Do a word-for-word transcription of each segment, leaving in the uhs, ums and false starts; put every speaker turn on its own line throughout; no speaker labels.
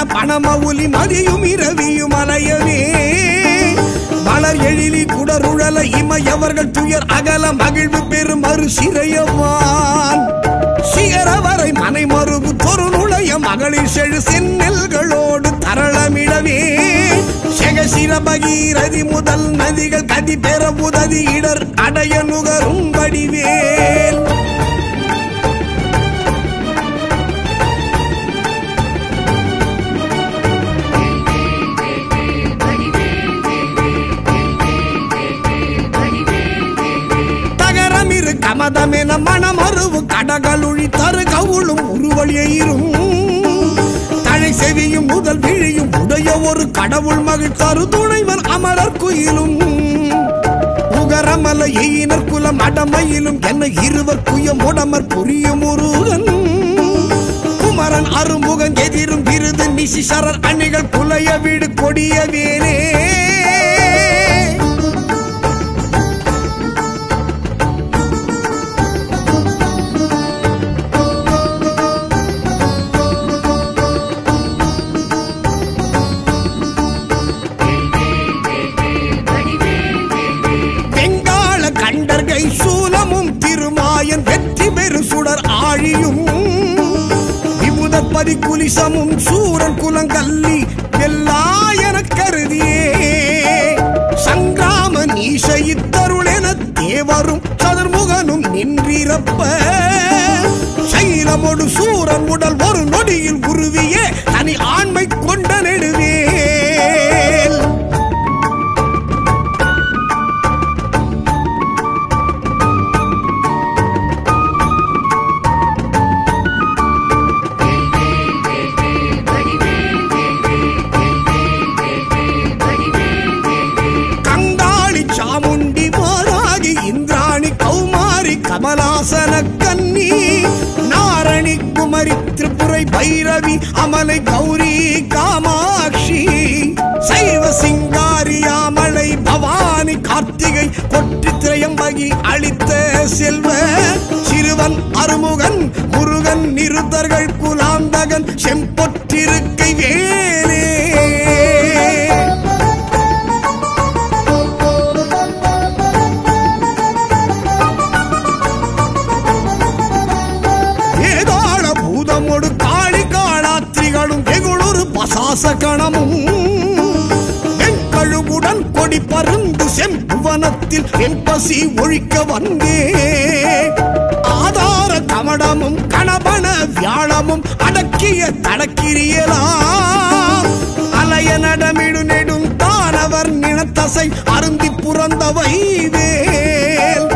பணமவுலி மதியும் இரவியும் அலையவே மலர் எழிலி குடருழல இமையவர்கள் துயர் அகல மகிழ்வு பெரும் மறு சிறையவான் சிகரவரை மனை மறுபு தொரு நுழைய மகளிர் செழு செந்நெல்களோடு தரளமிடவே செகசிர பகீரதி முதல் நதிகள் கதி பெற உதவி இடர் அடைய நுகரும் வடிவேல் தகரமிரு கமதமென மனமருவு கடகளுழி தரு கவுளும் உருவழியும் தழை செவியும் முதல் விழியும் உடைய ஒரு கடவுள் மகிழ் தரு துணைவன் அமரர் குயிலும் உகரமல எயினர் குலம் அடமையிலும் என்ன இருவர் குயம் உடமர் புரியும் முருகன் குமரன் அருமுகன் எதிரும் விருது நிசிசரர் அணிகள் புலைய வீடு கொடிய வேனே சூலமும் திருமாயன் வெற்றி பெரு சுடர் ஆழியும் விமுதர் பரிகுலிசமும் சூரன் குலங்கல்லி எல்லாயன கருதியே சங்கிராம நீச இத்தருளென தேவரும் சதுர்முகனும் நின்றிருப்ப சைலமொடு சூரன் உடல் ஒரு நொடியில் உருவியே தனி ஆண்மை கொண்ட நெடுவேல் கமலாசன கன்னி நாரணி குமரி திரிபுரை பைரவி அமலை கௌரி காமாட்சி சைவ சிங்காரியாமலை பவானி கார்த்திகை கொற்றி திரையம்பகி அளித்த செல்வ சிறுவன் அருமுகன் முருகன் நிருத்தர்கள் குலாந்தகன் செம்பொற்றிருக்கை வேலே சாசகணமும் வெண்கழுவுடன் கொடி பருந்து செம்புவனத்தில் வெண்பசி ஒழிக்க வந்தே ஆதார கமடமும் கணபன வியாழமும் அடக்கிய தடக்கிரியலாம் அலைய நடமிடு நெடும் தானவர் நினத்தசை அருந்தி புறந்தவை வேல்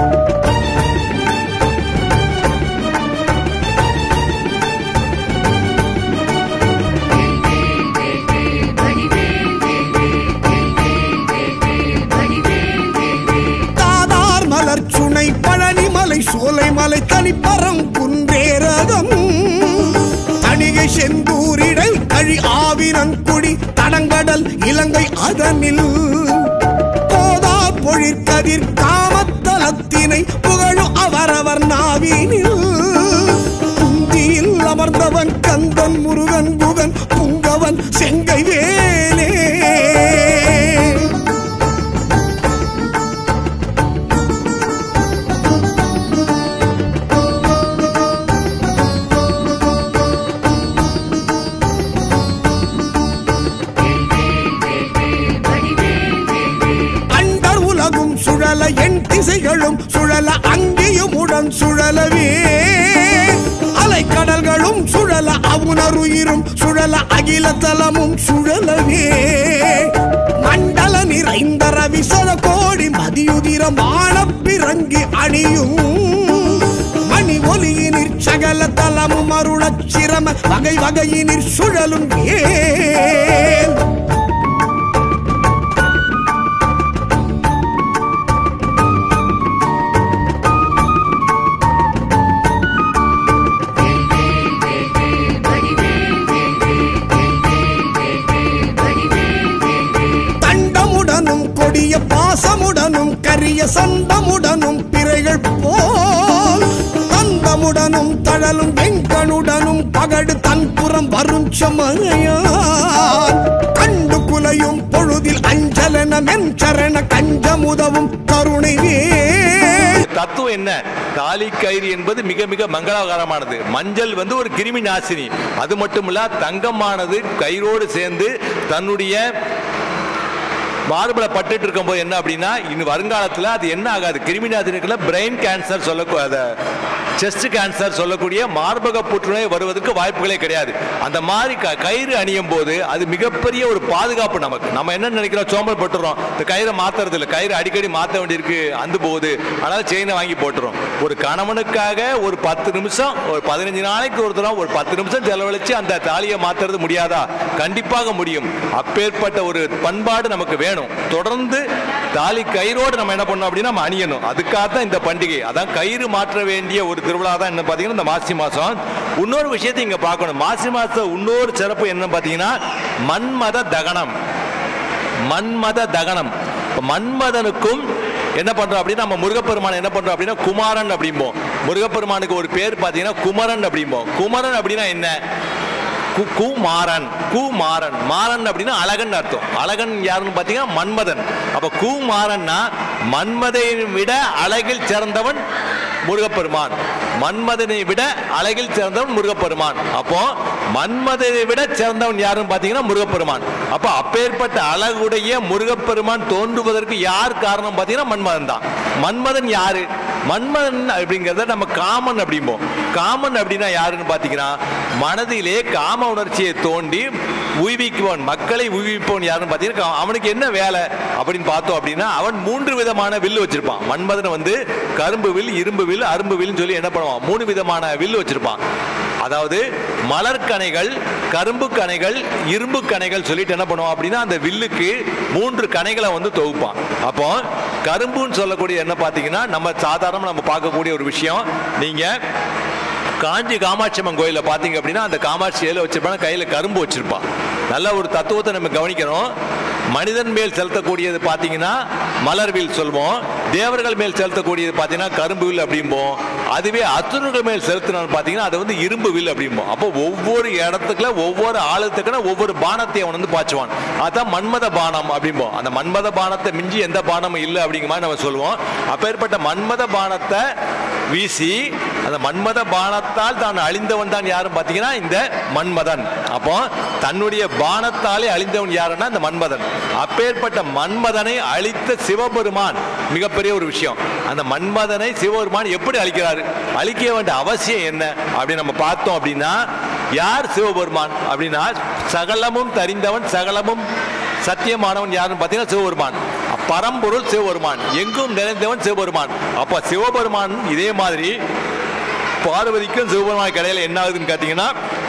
பழனிமலை சோலைமலை தனிப்பரம் குன்றேரகம் தணிகை செந்தூரிடை கழி ஆவினன் குடி தடங்கடல் இலங்கை அதனில் போதா பொழிற்கதிர் காமத்தலத்தினை புகழும் அவரவர் நாவினில் புந்தியில் அமர்ந்தவன் கந்தன் முருகன் குகன் புங்கவன் செங்கை வேலே என் திசைகளும் சுழல அங்கேயும் உடன் சுழலவே அலைக்கடல்களும் சுழல அவுணருயிரும் சுழல அகில தலமும் சுழலவே மண்டல நிறைந்த ரவிசத கோடி மதியுதிரம் ஆனப்பிறங்கி அணியும் மணி ஒலியினிற் சகல தலமும் அருளச் சிரம வகை வகையினிற் சுழலும் ஏன் பாசமுடனும் கரிய சந்தமுடனும் பிறைகள் போல் தந்தமுடனும் தூணும் தழலும் வெங்கனுடனும் பகடு தன்புறம் வரும் சமரையான் கண்டு குலையும் பொழுதில் அஞ்சலன மென்சரண கஞ்சமுதவும் கருணை
தத்துவம் என்ன? தாலி கயிறு என்பது மிக மிக மங்களகரமானது. மஞ்சள் வந்து ஒரு கிருமி நாசினி. அது மட்டுமல்ல, தங்கமானது கயிறோடு சேர்ந்து தன்னுடைய மார்பள பட்டுட்டு இருக்கும் போது என்ன அப்படின்னா, இன்னும் வருங்காலத்தில் அது என்ன ஆகாது, கிருமி நாசினிக்குள்ள பிரெயின் கேன்சர் சொல்லக்கூடாத செஸ்ட் கேன்சர் சொல்லக்கூடிய மார்பக புற்றுநோய் வருவதற்கு வாய்ப்புகளே கிடையாது. அந்த மாதிரி கயிறு அணியும் போது அது மிகப்பெரிய ஒரு பாதுகாப்பு நமக்கு. நம்ம என்ன நினைக்கிறோம், சோம்பல் போட்டுறோம், இந்த கயிறை மாத்துறது இல்லை, கயிறு அடிக்கடி மாற்ற வேண்டியிருக்கு, அந்த போகுது, அதனால செயினை வாங்கி போட்டுறோம். ஒரு கணவனுக்காக ஒரு பத்து நிமிஷம் ஒரு பதினஞ்சு நாளைக்கு ஒரு தரம் ஒரு பத்து நிமிஷம் செலவழிச்சு அந்த தாலியை மாத்துறது முடியாதா? கண்டிப்பாக முடியும். அப்பேற்பட்ட ஒரு பண்பாடு நமக்கு வேணும். தொடர்ந்து தாலி கயிறோடு நம்ம என்ன பண்ணோம் அப்படின்னா நம்ம அணியணும். அதுக்காகத்தான் இந்த பண்டிகை. அதான் கயிறு மாற்ற வேண்டிய ஒரு திருவிழா தான் என்ன பார்த்தீங்கன்னா இந்த மாசி மாசம். இன்னொரு விஷயத்தை இங்க பார்க்கணும். மாசி மாசம் இன்னொரு சிறப்பு என்ன பார்த்தீங்கன்னா மன்மத தகனம். மன்மத தகனம். மன்மதனுக்கும் என்ன பண்றோம் அப்படின்னா நம்ம முருகப்பெருமான் என்ன பண்றோம் அப்படின்னா குமாரன் அப்படிம்போம். முருகப்பெருமானுக்கு ஒரு பேர் பார்த்தீங்கன்னா குமரன் அப்படிம்போம். குமரன் அப்படின்னா என்ன? குமாரன். குமாரன் மாறன் அப்படின்னா அழகன் அர்த்தம். அழகன் யாருன்னு பார்த்தீங்கன்னா மன்மதன். அப்ப குமாரன்னா மன்மதை விட அழகில் சிறந்தவன் முருகப்பெருமான். மன்மதனை விட அழகில் சிறந்தவன் முருகப்பெருமான். அப்போ மன்மதனை விட சிறந்தவன் யாருன்னு பார்த்தீங்கன்னா முருகப்பெருமான். அப்போ அப்பேற்பட்ட அழகுடைய முருகப்பெருமான் தோன்றுவதற்கு யார் காரணம் பார்த்தீங்கன்னா மன்மதன் தான். மன்மதன் யாரு? மன்மதன் அப்படிங்கிறத நம்ம காமன் அப்படிம்போம். காமன் அப்படின்னா யாருன்னு பார்த்தீங்கன்னா மனதிலே காம உணர்ச்சியை தோண்டி உய்விக்குவன், மக்களை உய்விப்பவன் யாருன்னு பார்த்தீங்கன்னா அவனுக்கு என்ன வேலை அப்படின்னு பார்த்தோம் அப்படின்னா அவன் மூன்று விதமான வில்லு வச்சிருப்பான். மன்மதனை வந்து கரும்பு வில், இரும்பு வில், அரும்பு வில்னு சொல்லி என்ன பண்ணுவான், மூணு விதமான வில்லு வச்சிருப்பான். அதாவது மலர் கணைகள், கரும்பு கணைகள், இரும்பு கணைகள் சொல்லிட்டு என்ன பண்ணுவான் அப்படின்னா அந்த வில்லுக்கு மூன்று கணைகளை வந்து தொகுப்பான். அப்போ கரும்புன்னு சொல்லக்கூடிய என்ன பார்த்தீங்கன்னா நம்ம சாதாரண நம்ம பார்க்கக்கூடிய ஒரு விஷயம். நீங்க காஞ்சி காமாட்சி அம்மன் கோயிலில் பார்த்தீங்க அப்படின்னா அந்த காமாட்சி ஏல வச்சிருப்பாங்க, கையில் கரும்பு வச்சிருப்பான். நல்ல ஒரு தத்துவத்தை நம்ம கவனிக்கணும். மனிதன் மேல் செலுத்தக்கூடியது பார்த்தீங்கன்னா மலர்வில் சொல்வோம், தேவர்கள் மேல் செலுத்தக்கூடியது பார்த்தீங்கன்னா கரும்பு வில் அப்படிம்போம். அதுவே அசுரர்கள் மேல் செலுத்தினான்னு பார்த்தீங்கன்னா அது வந்து இரும்பு வில் அப்படிம்போம். அப்போ ஒவ்வொரு இடத்துக்குள்ள ஒவ்வொரு ஆழத்துக்குன்னா ஒவ்வொரு பானத்தை அவன் வந்து பாய்ச்சுவான். அதுதான் மன்மத பானம் அப்படிம்போம். அந்த மன்மத பானத்தை மிஞ்சி எந்த பானமும் இல்லை அப்படிங்கிற மாதிரி நம்ம சொல்லுவோம். அப்பேற்பட்ட மன்மத பானத்தை வீசி அந்த மன்மத பானத்தால் தான் அழிந்தவன் தான் யாரும் பார்த்தீங்கன்னா இந்த மன்மதன். அப்போ தன்னுடைய பானத்தாலே அழிந்தவன் யாருன்னா இந்த மன்மதன். அப்பேற்பட்ட மன்மதனை அழித்த சிவபெருமான் மிகப்பெரிய ஒரு விஷயம். அந்த மன்மதனை சிவபெருமான் எப்படி அழிக்கிறாரு, அழிக்க வேண்டிய அவசியம் என்ன அப்படின்னு நம்ம பார்த்தோம் அப்படின்னா யார் சிவபெருமான் அப்படின்னா சகலமும் தெரிந்தவன், சகலமும் சத்தியமானவன் யாருன்னு பார்த்தீங்கன்னா சிவபெருமான். பரம்பொருள் சிவபெருமான், எங்கும் நிறைந்தவன் சிவபெருமான். அப்ப சிவபெருமான் இதே மாதிரி பார்வதிக்கும் சிவபெருமான் கடையில் என்ன ஆகுதுன்னு பார்த்தீங்கன்னா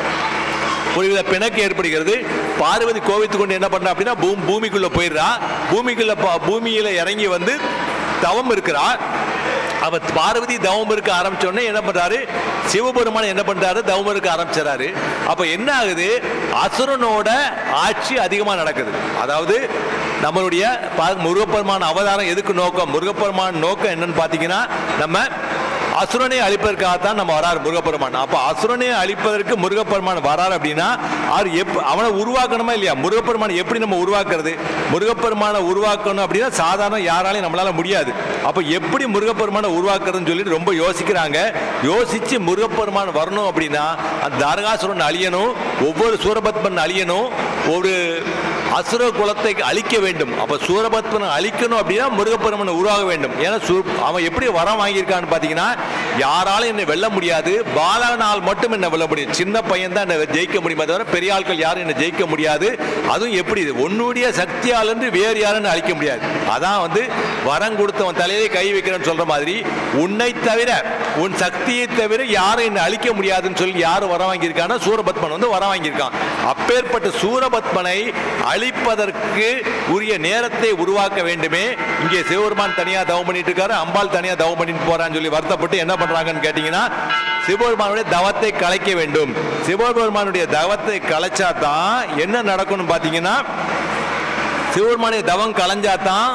ஒருவித பிணக்கு ஏற்படுகிறது. பார்வதி கோவித்து கொண்டு என்ன பண்றா அப்படின்னா பூமிக்குள்ள போயிடுறா. பூமிக்குள்ள பூமியில இறங்கி வந்து தவம் இருக்கிறார். அவ பார்வதி தவம் இருக்க ஆரம்பிச்ச உடனே என்ன பண்றாரு, சிவபெருமான் என்ன பண்றாரு, தவம் இருக்க ஆரம்பிச்சாரு. அப்ப என்ன ஆகுது, அசுரனோட ஆட்சி அதிகமா நடக்குது. அதாவது நம்மளுடைய முருகப்பெருமான் அவதாரம் எதுக்கு நோக்கம், முருகப்பெருமான் நோக்கம் என்னன்னு பாத்தீங்கன்னா நம்ம அசுரனை அழிப்பதற்காகத்தான் நம்ம வராரு முருகப்பெருமான். அப்ப அசுரனை அழிப்பதற்கு முருகப்பெருமான் வராரு அப்படின்னா அவர் அவனை உருவாக்கணுமா இல்லையா? முருகப்பெருமான் எப்படி நம்ம உருவாக்குறது, முருகப்பெருமானை உருவாக்கணும் அப்படின்னா சாதாரண யாராலையும் நம்மளால முடியாது. அப்ப எப்படி முருகப்பெருமானை உருவாக்குறதுன்னு சொல்லிட்டு ரொம்ப யோசிக்கிறாங்க. யோசிச்சு முருகப்பெருமான் வரணும் அப்படின்னா அந்த தாரகாசுரன் அழியணும், ஒவ்வொரு சூரபத்மன் அழியணும், ஒரு அசுர குலத்தை அழிக்க வேண்டும். அப்ப சூரபத்மனை அழிக்கணும் அப்படின்னா முருகப்பெருமானை உருவாக வேண்டும். ஏன்னா அவன் எப்படி வரம் வாங்கியிருக்கான்னு பாத்தீங்கன்னா யாராலும் என்னை வெல்ல முடியாது, பாலனால் மட்டும் என்ன வெல்ல முடியும், சின்ன பையன் தான் என்ன ஜெயிக்க முடியுமே தவிர பெரிய ஆட்கள் யாரும் என்ன ஜெயிக்க முடியாது. அதுவும் எப்படி உன்னுடைய சக்தியால் என்று வேறு யாரும் அழிக்க முடியாது. அதான் வந்து வரம் கொடுத்தவன் தலையிலே கை வைக்கிறேன்னு சொல்ற மாதிரி உன்னை தவிர உன் சக்தியை தவிர யாரும் என்ன அழிக்க முடியாதுன்னு சொல்லி யாரு வரம் வாங்கியிருக்கான்னா சூரபத்மன் வந்து வரம் வாங்கியிருக்கான். அப்பேற்பட்ட சூரபத்மனை அழிப்பதற்கு உரிய நேரத்தை உருவாக்க வேண்டுமே. இங்கே சிவபெருமான் தனியா தவம் பண்ணிட்டு இருக்காரு, அம்பாள் தனியா தவம் பண்ணிட்டு போறான்னு சொல்லி வருத்தப்பட்டு என்ன பண்றாங்கன்னு கேட்டீங்கன்னா சிவபெருமானுடைய தவத்தை கலைக்க வேண்டும். சிவபெருமானுடைய தவத்தை கலைச்சாதான் என்ன நடக்கணும் பாத்தீங்கன்னா சிவபெருமானுடைய தவம் கலைஞ்சாதான்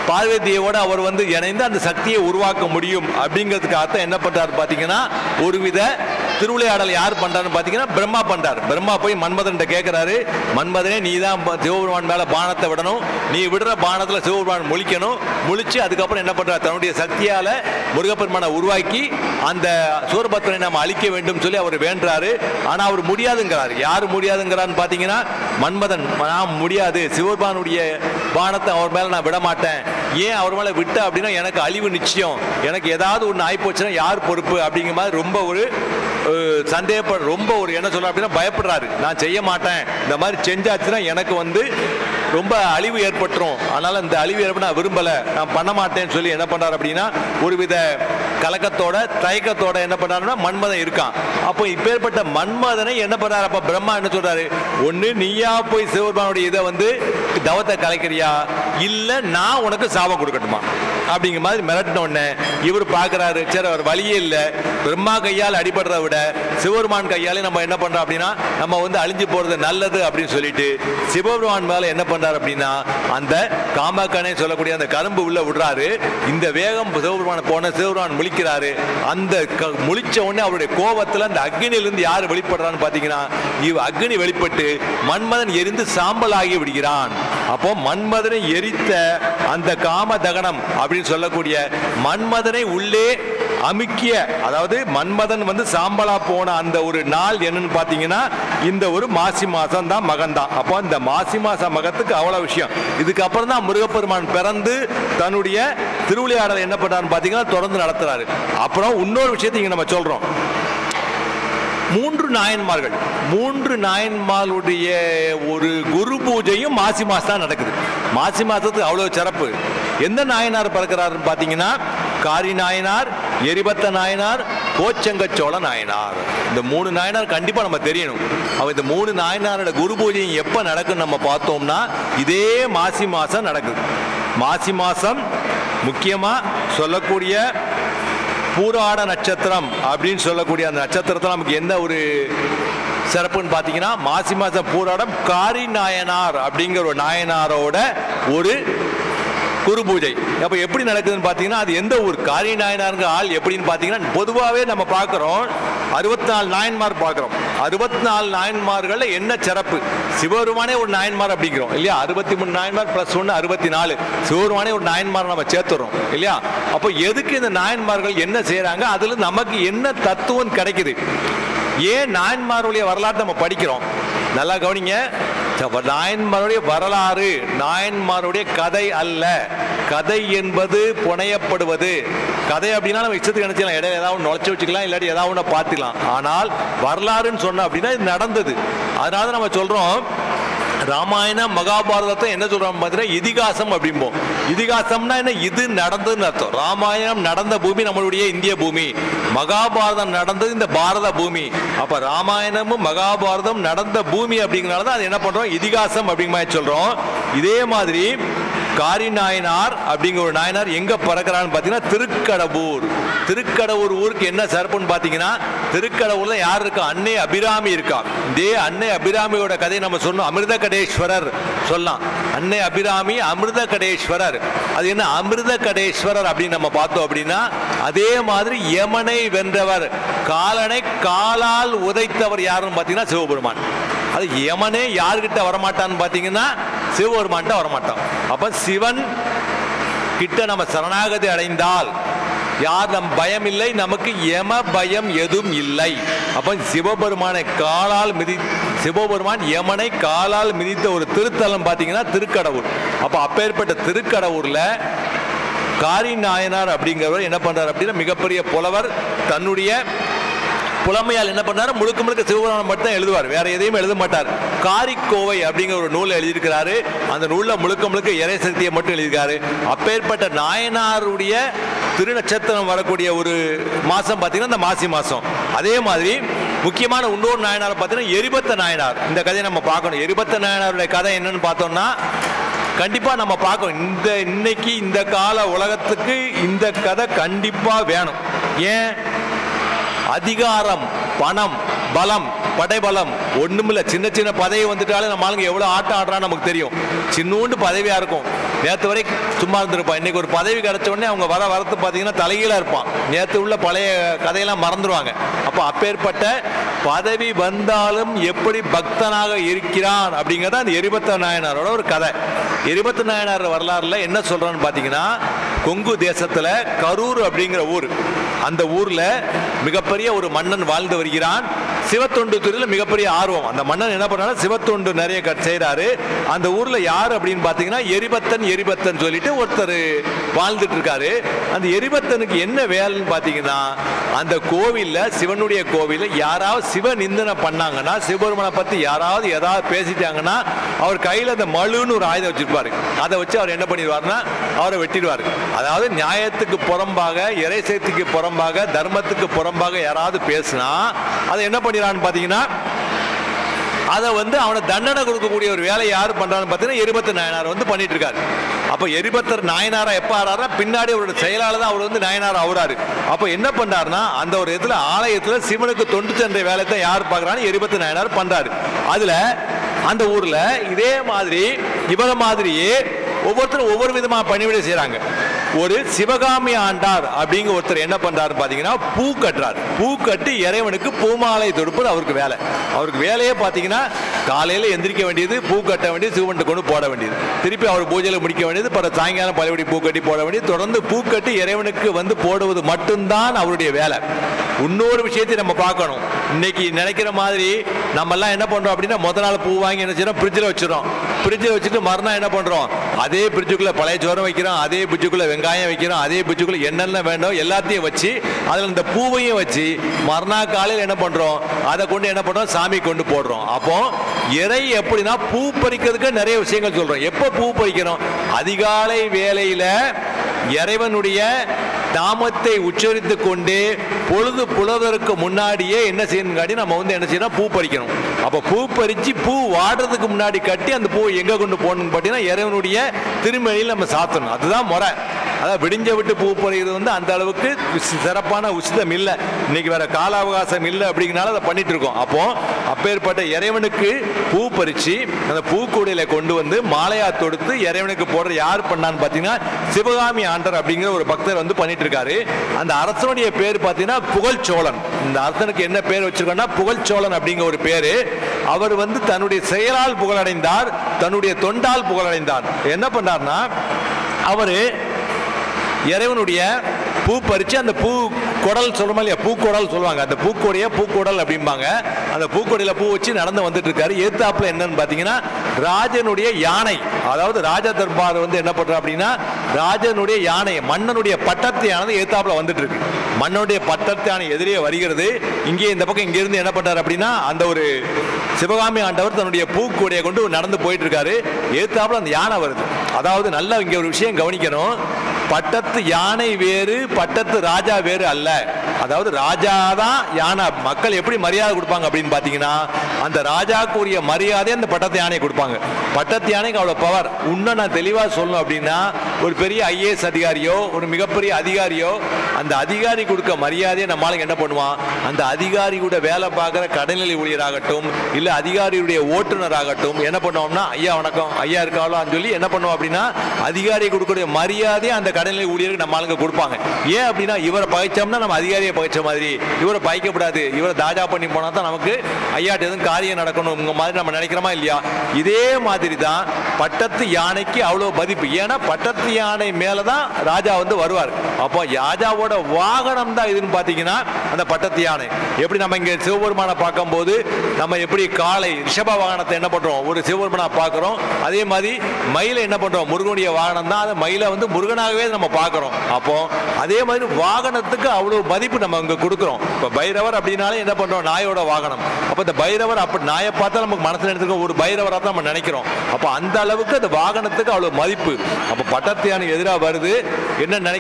பார்வதியோட அவர் வந்து இணைந்து அந்த சக்தியை உருவாக்க முடியும் அப்படிங்கிறதுக்கு அர்த்தம் என்ன பண்றாரு பாத்தீங்கன்னா, ஒருவித திருவிளையாடல் யார் பண்றாருன்னு பாத்தீங்கன்னா பிரம்மா பண்றாரு. பிரம்மா போய் மன்மதன் கேட்கிறாரு, மன்மதனே நீ தான் சிவபெருமான் மேல பானத்தை விடணும், நீ விடுற பானத்துல சிவபெருமான் முழிக்கணும், முழிச்சு அதுக்கப்புறம் என்ன பண்றாரு, தன்னுடைய சக்தியால முருகப்பெருமானை உருவாக்கி அந்த சூரபத்மனை நாம் அழிக்க வேண்டும் சொல்லி அவர் வேண்டாரு. ஆனா அவர் முடியாதுங்கிறார். யாரு முடியாதுங்கிறான்னு பாத்தீங்கன்னா மன்மதன், நான் முடியாது, சிவபெருமானுடைய பானத்தை அவர் மேல நான் விட மாட்டேன், ஏன் அவர் மேல விட்ட அப்படின்னா எனக்கு அழிவு நிச்சயம், எனக்கு ஏதாவது ஒன்று ஆயிப்போச்சுன்னா யார் பொறுப்பு அப்படிங்கிற மாதிரி ரொம்ப ஒரு சந்தேகப்பட, ரொம்ப ஒரு என்ன சொல்ற அப்படின்னா பயப்படுறாரு. நான் செய்ய மாட்டேன், இந்த மாதிரி செஞ்சாச்சுன்னா எனக்கு வந்து ரொம்ப அழிவு ஏற்பட்டுரும், அதனால இந்த அழிவு ஏற்பட நான் விரும்பல, நான் பண்ண மாட்டேன்னு சொல்லி என்ன பண்றாரு அப்படின்னா ஒருவித கலக்கத்தோட தயக்கத்தோட என்ன பண்றாருன்னா மன்மதன் இருக்கான். அப்போ இப்பேற்பட்ட மன்மதனை என்ன பண்றாரு, அப்ப பிரம்மா என்ன சொல்றாரு, ஒண்ணு நீயா போய் சிவபெருமானுடைய இதை வந்து தவத்தை கலைக்கிறியா, இல்ல நான் உனக்கு சாபம் கொடுக்கட்டுமா அப்படிங்கிற மாதிரி மிரட்டின உடனே இவர் பாக்குறாரு, சரி அவர் வழியே இல்லை, பிரம்மா கையால் அடிபடுறத விட சிவபெருமான் கையாலே நம்ம என்ன பண்றோம் அப்படின்னா நம்ம வந்து அழிஞ்சு போறது நல்லது அப்படின்னு சொல்லிட்டு சிவபெருமான் மேல என்ன பண்றாரு அப்படின்னா அந்த காமாக்கனே சொல்லக்கூடிய அந்த கரும்பு உள்ள விடுறாரு. இந்த வேகம் சிவபெருமான போன சிவபெருமான் முழிக்கிறாரு. அந்த முழிச்ச உடனே அவருடைய கோபத்துல அந்த அக்னியிலிருந்து யார் வெளிப்படுறான்னு பாத்தீங்கன்னா இவ் அக்னி வெளிப்பட்டு மன்மதன் எரிந்து சாம்பல் ஆகி விடுகிறான். அப்போ மன்மதனை எரித்த அந்த காம தகனம் அப்படின்னு சொல்லக்கூடிய மன்மதனை உள்ளே அமுக்கிய, அதாவது மன்மதன் வந்து சாம்பலா போன அந்த ஒரு நாள் என்னன்னு பாத்தீங்கன்னா இந்த ஒரு மாசி மாசம் தான் மகன் தான். அப்போ இந்த மாசி மாச மகத்துக்கு அவ்வளவு விஷயம். இதுக்கு அப்புறம் தான் முருகப்பெருமான் பிறந்து தன்னுடைய திருவிளையாடலை என்ன பண்றாருன்னு பாத்தீங்கன்னா தொடர்ந்து நடத்துறாரு. அப்புறம் இன்னொரு விஷயத்தை இங்க நம்ம சொல்றோம், மூன்று நாயன்மார்கள், மூன்று நாயன்மார்களுடைய ஒரு குரு பூஜையும் மாசி மாசம் தான் நடக்குது. மாசி மாசத்துக்கு அவ்வளவு சிறப்பு. எந்த நாயனார் பிறக்கிறாருன்னு பாத்தீங்கன்னா காரி நாயனார், எரிபத்த நாயனார், கோச்சங்கச்சோழ நாயனார். இந்த மூணு நாயனார் கண்டிப்பா நம்ம தெரியணும். அவ இந்த மூணு நாயனாரோட குரு பூஜை எப்ப நடக்குன்னு நம்ம பார்த்தோம்னா இதே மாசி மாசம் நடக்குது. மாசி மாசம் முக்கியமா சொல்லக்கூடிய பூராட நட்சத்திரம் அப்படின்னு சொல்லக்கூடிய அந்த நட்சத்திரத்தில் நமக்கு என்ன ஒரு சிறப்புன்னு பார்த்தீங்கன்னா மாசி மாசம் பூராடம் காரி நாயனார் அப்படிங்கிற ஒரு நாயனாரோட ஒரு குரு பூஜை. அப்ப எப்படி நடக்குதுன்னு பாத்தீங்கன்னா அது எந்த ஊர், காரி நாயனாருங்க ஆள் எப்படின்னு பாத்தீங்கன்னா பொதுவாகவே நம்ம பார்க்கிறோம் அறுபத்தி நாலு நாயன்மார் பார்க்கிறோம். அறுபத்தி நாலு நாயன்மார்கள் என்ன சிறப்பு, சிவபெருமானே ஒரு நாயன்மார் அப்படிங்கிறோம் இல்லையா, அறுபத்தி மூணு நாயன்மார் பிளஸ் ஒன்னு அறுபத்தி நாலு, சிவபெருமானே ஒரு நாயன்மார் நம்ம சேர்த்துறோம் இல்லையா. அப்போ எதுக்கு இந்த நாயன்மார்கள் என்ன செய்யறாங்க, அதுல நமக்கு என்ன தத்துவம் கிடைக்குது, ஏன் நாயன்மாருடைய வரலாற்றை நம்ம படிக்கிறோம், நல்லா கவனிங்க. நாயன்மாருடைய வரலாறு நாயன்மாருடைய கதை அல்ல. கதை என்பது புனையப்படுவது. கதை அப்படின்னா நம்ம இஷ்டத்துக்கு நினைச்சலாம், இடையில ஏதாவது நுழைச்சு வச்சுக்கலாம், இல்லாட்டி ஏதாவது ஒன்று பார்த்துக்கலாம். ஆனால் வரலாறுன்னு சொன்ன அப்படின்னா இது நடந்தது. அதனால நம்ம சொல்றோம் ராமாயணம் மகாபாரதத்தை என்ன சொல்றோம் பார்த்தீங்கன்னா இதிகாசம் அப்படிம்போம். இதிகாசம்னா என்ன, இது நடந்ததுன்னு அர்த்தம். ராமாயணம் நடந்த பூமி நம்மளுடைய இந்திய பூமி, மகாபாரதம் நடந்தது இந்த பாரத பூமி. அப்ப ராமாயணமும் மகாபாரதம் நடந்த பூமி அப்படிங்கிறனால தான் அது என்ன பண்றோம் இதிகாசம் அப்படிங்கிற மாதிரி சொல்றோம். இதே மாதிரி காரி நாயனார் அப்படிங்கிற ஒரு நாயனார் எங்க பிறக்கிறான்னு பாத்தீங்கன்னா திருக்கடவுர். திருக்கடவுர் ஊருக்கு என்ன சிறப்புன்னு பாத்தீங்கன்னா திருக்கடவுர்ல யார் இருக்கா, அன்னை அபிராமி இருக்கா. இதே அன்னை அபிராமியோட கதையை நம்ம சொன்னோம், அமிர்த கடேஸ்வரர் சொல்லலாம். அன்னை அபிராமி அமிர்த கடேஸ்வரர். அது என்ன அமிர்த கடேஸ்வரர் அப்படின்னு நம்ம பார்த்தோம் அப்படின்னா அதே மாதிரி யமனை வென்றவர், காலனை காலால் உதைத்தவர் யாருன்னு பாத்தீங்கன்னா சிவபெருமான். அது யமனே யார்கிட்ட வரமாட்டான்னு பாத்தீங்கன்னா சிவபெருமான்கிட்ட வரமாட்டான். அப்ப சிவன் கிட்ட நம்ம சரணாகதி அடைந்தால் யார் நம் பயம் இல்லை, நமக்கு யம பயம் எதுவும் இல்லை. அப்ப சிவபெருமானை காலால் மிதி சிவபெருமான் யமனை காலால் மிதித்த ஒரு திருத்தலம் பாத்தீங்கன்னா திருக்கடவுர். அப்ப அப்பேற்பட்ட திருக்கடவுர்ல காரி நாயனார் அப்படிங்கிறவர் என்ன பண்றாரு அப்படின்னா மிகப்பெரிய புலவர். தன்னுடைய புலமையால் என்ன பண்ணாரு, முழுக்க முழுக்க சிவபுராணம் மட்டும் எழுதுவார், வேற எதையும் எழுத மாட்டார். காரிக்கோவை அப்படிங்கிற ஒரு நூல் எழுதியிருக்கிறாரு. அந்த நூல்ல முழுக்க முழுக்க இறை சக்தியை மட்டும் எழுதியிருக்காரு. அப்பேற்பட்ட நாயனாருடைய திருநட்சத்திரம் வரக்கூடிய ஒரு மாசம் பார்த்தீங்கன்னா இந்த மாசி மாசம். அதே மாதிரி முக்கியமான இன்னொரு நாயனார் பார்த்தீங்கன்னா எரிபத்த நாயனார். இந்த கதையை நம்ம பார்க்கணும். எரிபத்த நாயனாருடைய கதை என்னன்னு பார்த்தோம்னா கண்டிப்பா நம்ம பார்க்கணும். இந்த இன்னைக்கு இந்த கால உலகத்துக்கு இந்த கதை கண்டிப்பா வேணும். ஏன், அதிகாரம், பணம், பலம் படைபலம் ஒண்ணுமில்ல. சின்ன சின்ன பதவி வந்துட்டாலே நம்ம ஆளுங்க எவ்வளவு ஆட்டம் ஆடுறான்னு நமக்கு தெரியும். சின்னூண்டு பதவியா இருக்கும். நேற்று வரை சும்மா இருந்திருப்பான், இன்னைக்கு ஒரு பதவி கிடைச்ச உடனே அவங்க வர வரத்து பார்த்தீங்கன்னா தலைகீழா இருப்பான். நேற்று உள்ள பழைய கதையெல்லாம் மறந்துடுவாங்க. அப்போ அப்பேற்பட்ட பதவி வந்தாலும் எப்படி பக்தனாக இருக்கிறான் அப்படிங்கிறத அந்த எரிபத்த நாயனாரோட ஒரு கதை. எரிபத்த நாயனார் வரலாறுல என்ன சொல்றான்னு பார்த்தீங்கன்னா, கொங்கு தேசத்துல கரூர் அப்படிங்கிற ஊர், அந்த ஊர்ல மிகப்பெரிய ஒரு மன்னன் வாழ்ந்து வருகிறான். சிவத்தொண்டு துறையில் மிகப்பெரிய ஆர்வம். அந்த மன்னன் என்ன பண்ணாரு, சிவத்தொண்டு நிறைய செய்யறாரு. அந்த ஊர்ல யார் அப்படின்னு பாத்தீங்கன்னா எரிபத்தன் எரிபத்தன் சொல்லிட்டு ஒருத்தர் வாழ்ந்துட்டு இருக்காரு. அந்த எரிபத்தனுக்கு என்ன வேலைன்னு பாத்தீங்கன்னா, அந்த கோவில்ல சிவனுடைய கோவில்ல யாராவது சிவ நிந்தனை பண்ணாங்கன்னா, சிவபெருமனை பத்தி யாராவது ஏதாவது பேசிட்டாங்கன்னா, அவர் கையில அந்த மழுன்னு ஒரு ஆயுதம் வச்சிருப்பாரு. அதை வச்சு அவர் என்ன பண்ணிடுவாருன்னா அவரை வெட்டிடுவாரு. அதாவது நியாயத்துக்கு புறம்பாக, இறைசக்திக்கு புறம்பாக, தர்மத்துக்கு புறம்பாக யாராவது பேசினா அதை என்ன பண்ணிடுறான்னு பாத்தீங்கன்னா, அதை வந்து அவனை தண்டனை கொடுக்கக்கூடிய ஒரு வேலை யாரு பண்றான்னு பாத்தீங்கன்னா எரிபத்த நாயனார் வந்து பண்ணிட்டு இருக்காரு. அப்ப எரிபத்தர் நாயனாரா எப்ப ஆறாரா, பின்னாடி அவரோட செயலாளர் தான் அவர் வந்து நாயனார் ஆகுறாரு. அப்ப என்ன பண்றாருன்னா, அந்த ஒரு இதுல ஆலயத்துல சிவனுக்கு தொண்டு சென்ற வேலை தான் யார் பாக்குறான்னு எரிபத்த நாயனார் பண்றாரு. அதுல அந்த ஊர்ல இதே மாதிரி இவர மாதிரியே ஒவ்வொருத்தரும் ஒவ்வொரு விதமா பணிவிடை செய்யறாங்க. ஒரு சிவகாமி ஆண்டார் அப்படிங்கிற ஒருத்தர் என்ன பண்றாரு பாத்தீங்கன்னா, பூ கட்டுறாரு. பூ கட்டி இறைவனுக்கு பூமாலை தொடுப்பது அவருக்கு வேலை. அவருக்கு வேலையே பாத்தீங்கன்னா காலையில எந்திரிக்க வேண்டியது, பூ கட்ட வேண்டியது, சிவன்ட்டு கொண்டு போட வேண்டியது, திருப்பி அவர் பூஜையில முடிக்க வேண்டியது, பிற சாயங்காலம் பழையபடி பூ கட்டி போட வேண்டியது, தொடர்ந்து பூ கட்டி இறைவனுக்கு வந்து போடுவது மட்டும்தான் அவருடைய வேலை. இன்னொரு விஷயத்தை நம்ம பார்க்கணும். இன்னைக்கு நினைக்கிற மாதிரி நம்ம எல்லாம் என்ன பண்றோம் அப்படின்னா, முத நாள் பூ வாங்கி என்ன செய்யறோம், ஃப்ரிட்ஜில் வச்சிடறோம். ஃப்ரிட்ஜில் வச்சுட்டு மறுநாள் என்ன பண்றோம், அதே ஃப்ரிட்ஜுக்குள்ள பழைய சோரம் வைக்கிறோம், அதே ஃப்ரிட்ஜுக்குள்ள வெங்காயம் வைக்கிறோம், அதே ஃப்ரிட்ஜுக்குள்ள என்னென்ன வேணும் எல்லாத்தையும் வச்சு அதில் இந்த பூவையும் வச்சு மறுநாள் காலையில் என்ன பண்றோம், அதை கொண்டு என்ன பண்றோம், சாமி கொண்டு போடுறோம். அப்போ இறை எப்படின்னா பூ பறிக்கிறதுக்கு நிறைய விஷயங்கள் சொல்றோம். எப்போ பூ பறிக்கணும், அதிகாலை வேளையில இறைவனுடைய நாமத்தை உச்சரித்து கொண்டே பொழுது புலவதற்கு முன்னாடியே என்ன செய்யணும், நம்ம வந்து என்ன செய்யணும், பூ பறிக்கணும். அப்ப பூ பறிச்சு பூ வாடுறதுக்கு முன்னாடி கட்டி அந்த பூ எங்க கொண்டு போகணும்னு பார்த்தீங்கன்னா இறைவனுடைய திருமணியில் நம்ம சாத்தணும். அதுதான் முறை. அதாவது விடிஞ்ச விட்டு பூ பறிக்கிறது வந்து அந்த அளவுக்கு சிறப்பான உசிதம் இல்லை. இன்னைக்கு வேற கால அவகாசம் இல்லை அப்படிங்கிறனால அதை பண்ணிட்டு இருக்கோம். அப்போ அப்பேற்பட்ட இறைவனுக்கு பூ பறிச்சு அந்த பூக்கூடையில கொண்டு வந்து மாலையா தொடுத்து இறைவனுக்கு போடுற யார் பண்ணான்னு பார்த்தீங்கன்னா சிவகாமி ஆண்டர் அப்படிங்கிற ஒரு பக்தர் வந்து பண்ணிட்டு இருக்காரு. அந்த அரசனுடைய பேர் பார்த்தீங்கன்னா புகழ்ச்சோழன். இந்த அரசனுக்கு என்ன பேர் வச்சிருக்கோம்னா புகழ்ச்சோழன் அப்படிங்கிற ஒரு பேரு. அவர் வந்து தன்னுடைய செயலால் புகழடைந்தார், தன்னுடைய தொண்டால் புகழடைந்தார். என்ன பண்ணார்னா, அவரு இறைவனுடைய பூ பறிச்சு அந்த பூ குடல் சொல்றோமா இல்லையா, பூக்கொடல் சொல்லுவாங்க, அந்த பூக்கொடைய பூக்கொடல் அப்படிம்பாங்க. அந்த பூக்கொடையில பூ வச்சு நடந்து வந்துட்டு இருக்காரு. ஏத்தாப்புல என்னன்னு பாத்தீங்கன்னா ராஜனுடைய யானை, அதாவது ராஜ தர்பார் வந்து என்ன பண்ற அப்படின்னா ராஜனுடைய யானை, மன்னனுடைய பட்டத்து யானை ஏத்தாப்புல வந்துட்டு இருக்கு. மன்னனுடைய பட்டத்து யானை எதிரே வருகிறது. இங்கே இந்த பக்கம் இங்க இருந்து என்ன பண்றாரு அப்படின்னா, அந்த ஒரு சிவகாமி ஆண்டவர் தன்னுடைய பூக்கொடையை கொண்டு நடந்து போயிட்டு இருக்காரு. ஏத்தாப்புல அந்த யானை வருது. அதாவது நல்லா இங்க ஒரு விஷயம் கவனிக்கணும், பட்டத்து யானை வேறு, பட்டத்து ராஜா வேறு அல்ல. அதாவது ராஜா தான் யானை. மக்கள் எப்படி மரியாதை கொடுப்பாங்க அப்படின்னு பாத்தீங்கன்னா, அந்த ராஜாக்குரிய மரியாதை அந்த பட்டத்து யானை கொடுப்பாங்க. பட்டத்து யானைக்கு அவ்வளவு பவர். இன்னும் நான் தெளிவா சொல்லணும் அப்படின்னா, ஒரு பெரிய ஐஏஎஸ் அதிகாரியோ ஒரு மிகப்பெரிய அதிகாரியோ அந்த அதிகாரி கொடுக்க மரியாதையை நம்மளுக்கு என்ன பண்ணுவான், அந்த அதிகாரியோட வேலை பார்க்குற கடைநிலை ஊழியராகட்டும் இல்ல அதிகாரியுடைய ஓட்டுநராகட்டும் என்ன பண்ணுவோம்னா, ஐயா வணக்கம், ஐயா இருக்காலும் சொல்லி என்ன பண்ணுவோம் அப்படின்னா அதிகாரி கொடுக்கக்கூடிய மரியாதையை அந்த கடைநிலை ஊழியருக்கு நம்ம ஆளுங்க கொடுப்பாங்க. ஏன் அப்படின்னா இவரை பகைச்சோம்னா நம்ம அதிகாரியை பகைச்ச மாதிரி, இவரை பகைக்கப்படாது, இவரை தாஜா பண்ணி போனா தான் நமக்கு ஐயாட்ட எதுவும் காரியம் நடக்கணும் உங்க மாதிரி நம்ம நினைக்கிறோமா இல்லையா. இதே மாதிரி தான் பட்டத்து யானைக்கு அவ்வளவு மதிப்பு. ஏன்னா பட்டத்து யானை மேலதான் ராஜா வந்து வருவார். அப்போ ராஜாவோட வாகனம் தான் இதுன்னு பாத்தீங்கன்னா அந்த பட்டத்து யானை. எப்படி நம்ம இங்க சிவபெருமானை பார்க்கும் போது நம்ம எப்படி காளை ரிஷப வாகனத்தை என்ன பண்றோம், ஒரு சிவபெருமானை பார்க்கிறோம், அதே மாதிரி மயிலை என்ன பண்றோம், முருகனுடைய வாகனம் தான். அந்த மயிலை வந்து முருகனாகவே நம்ம பார்க்கிறோம். அப்போ அதே மாதிரி வாகனத்துக்கு அவ்வளவு மதிப்பு நம்ம இங்க கொடுக்கிறோம். இப்ப பைரவர் அப்படின்னாலே என்ன பண்றோம், நாயோட வாகனம். அப்ப இந்த பைரவர் அப்படி நாயை பார்த்தா நமக்கு மனசுல எடுத்துக்க ஒரு பைரவரா தான் நம்ம நினைக்கிறோம். அப்ப அந்த அளவுக்கு அந்த வாகனத்துக்கு அவ்வளவு மதிப்பு. அப்ப பட்டத்து யானை எதிராக வருது. என்ன நினைக்கிறாங்கன்னா,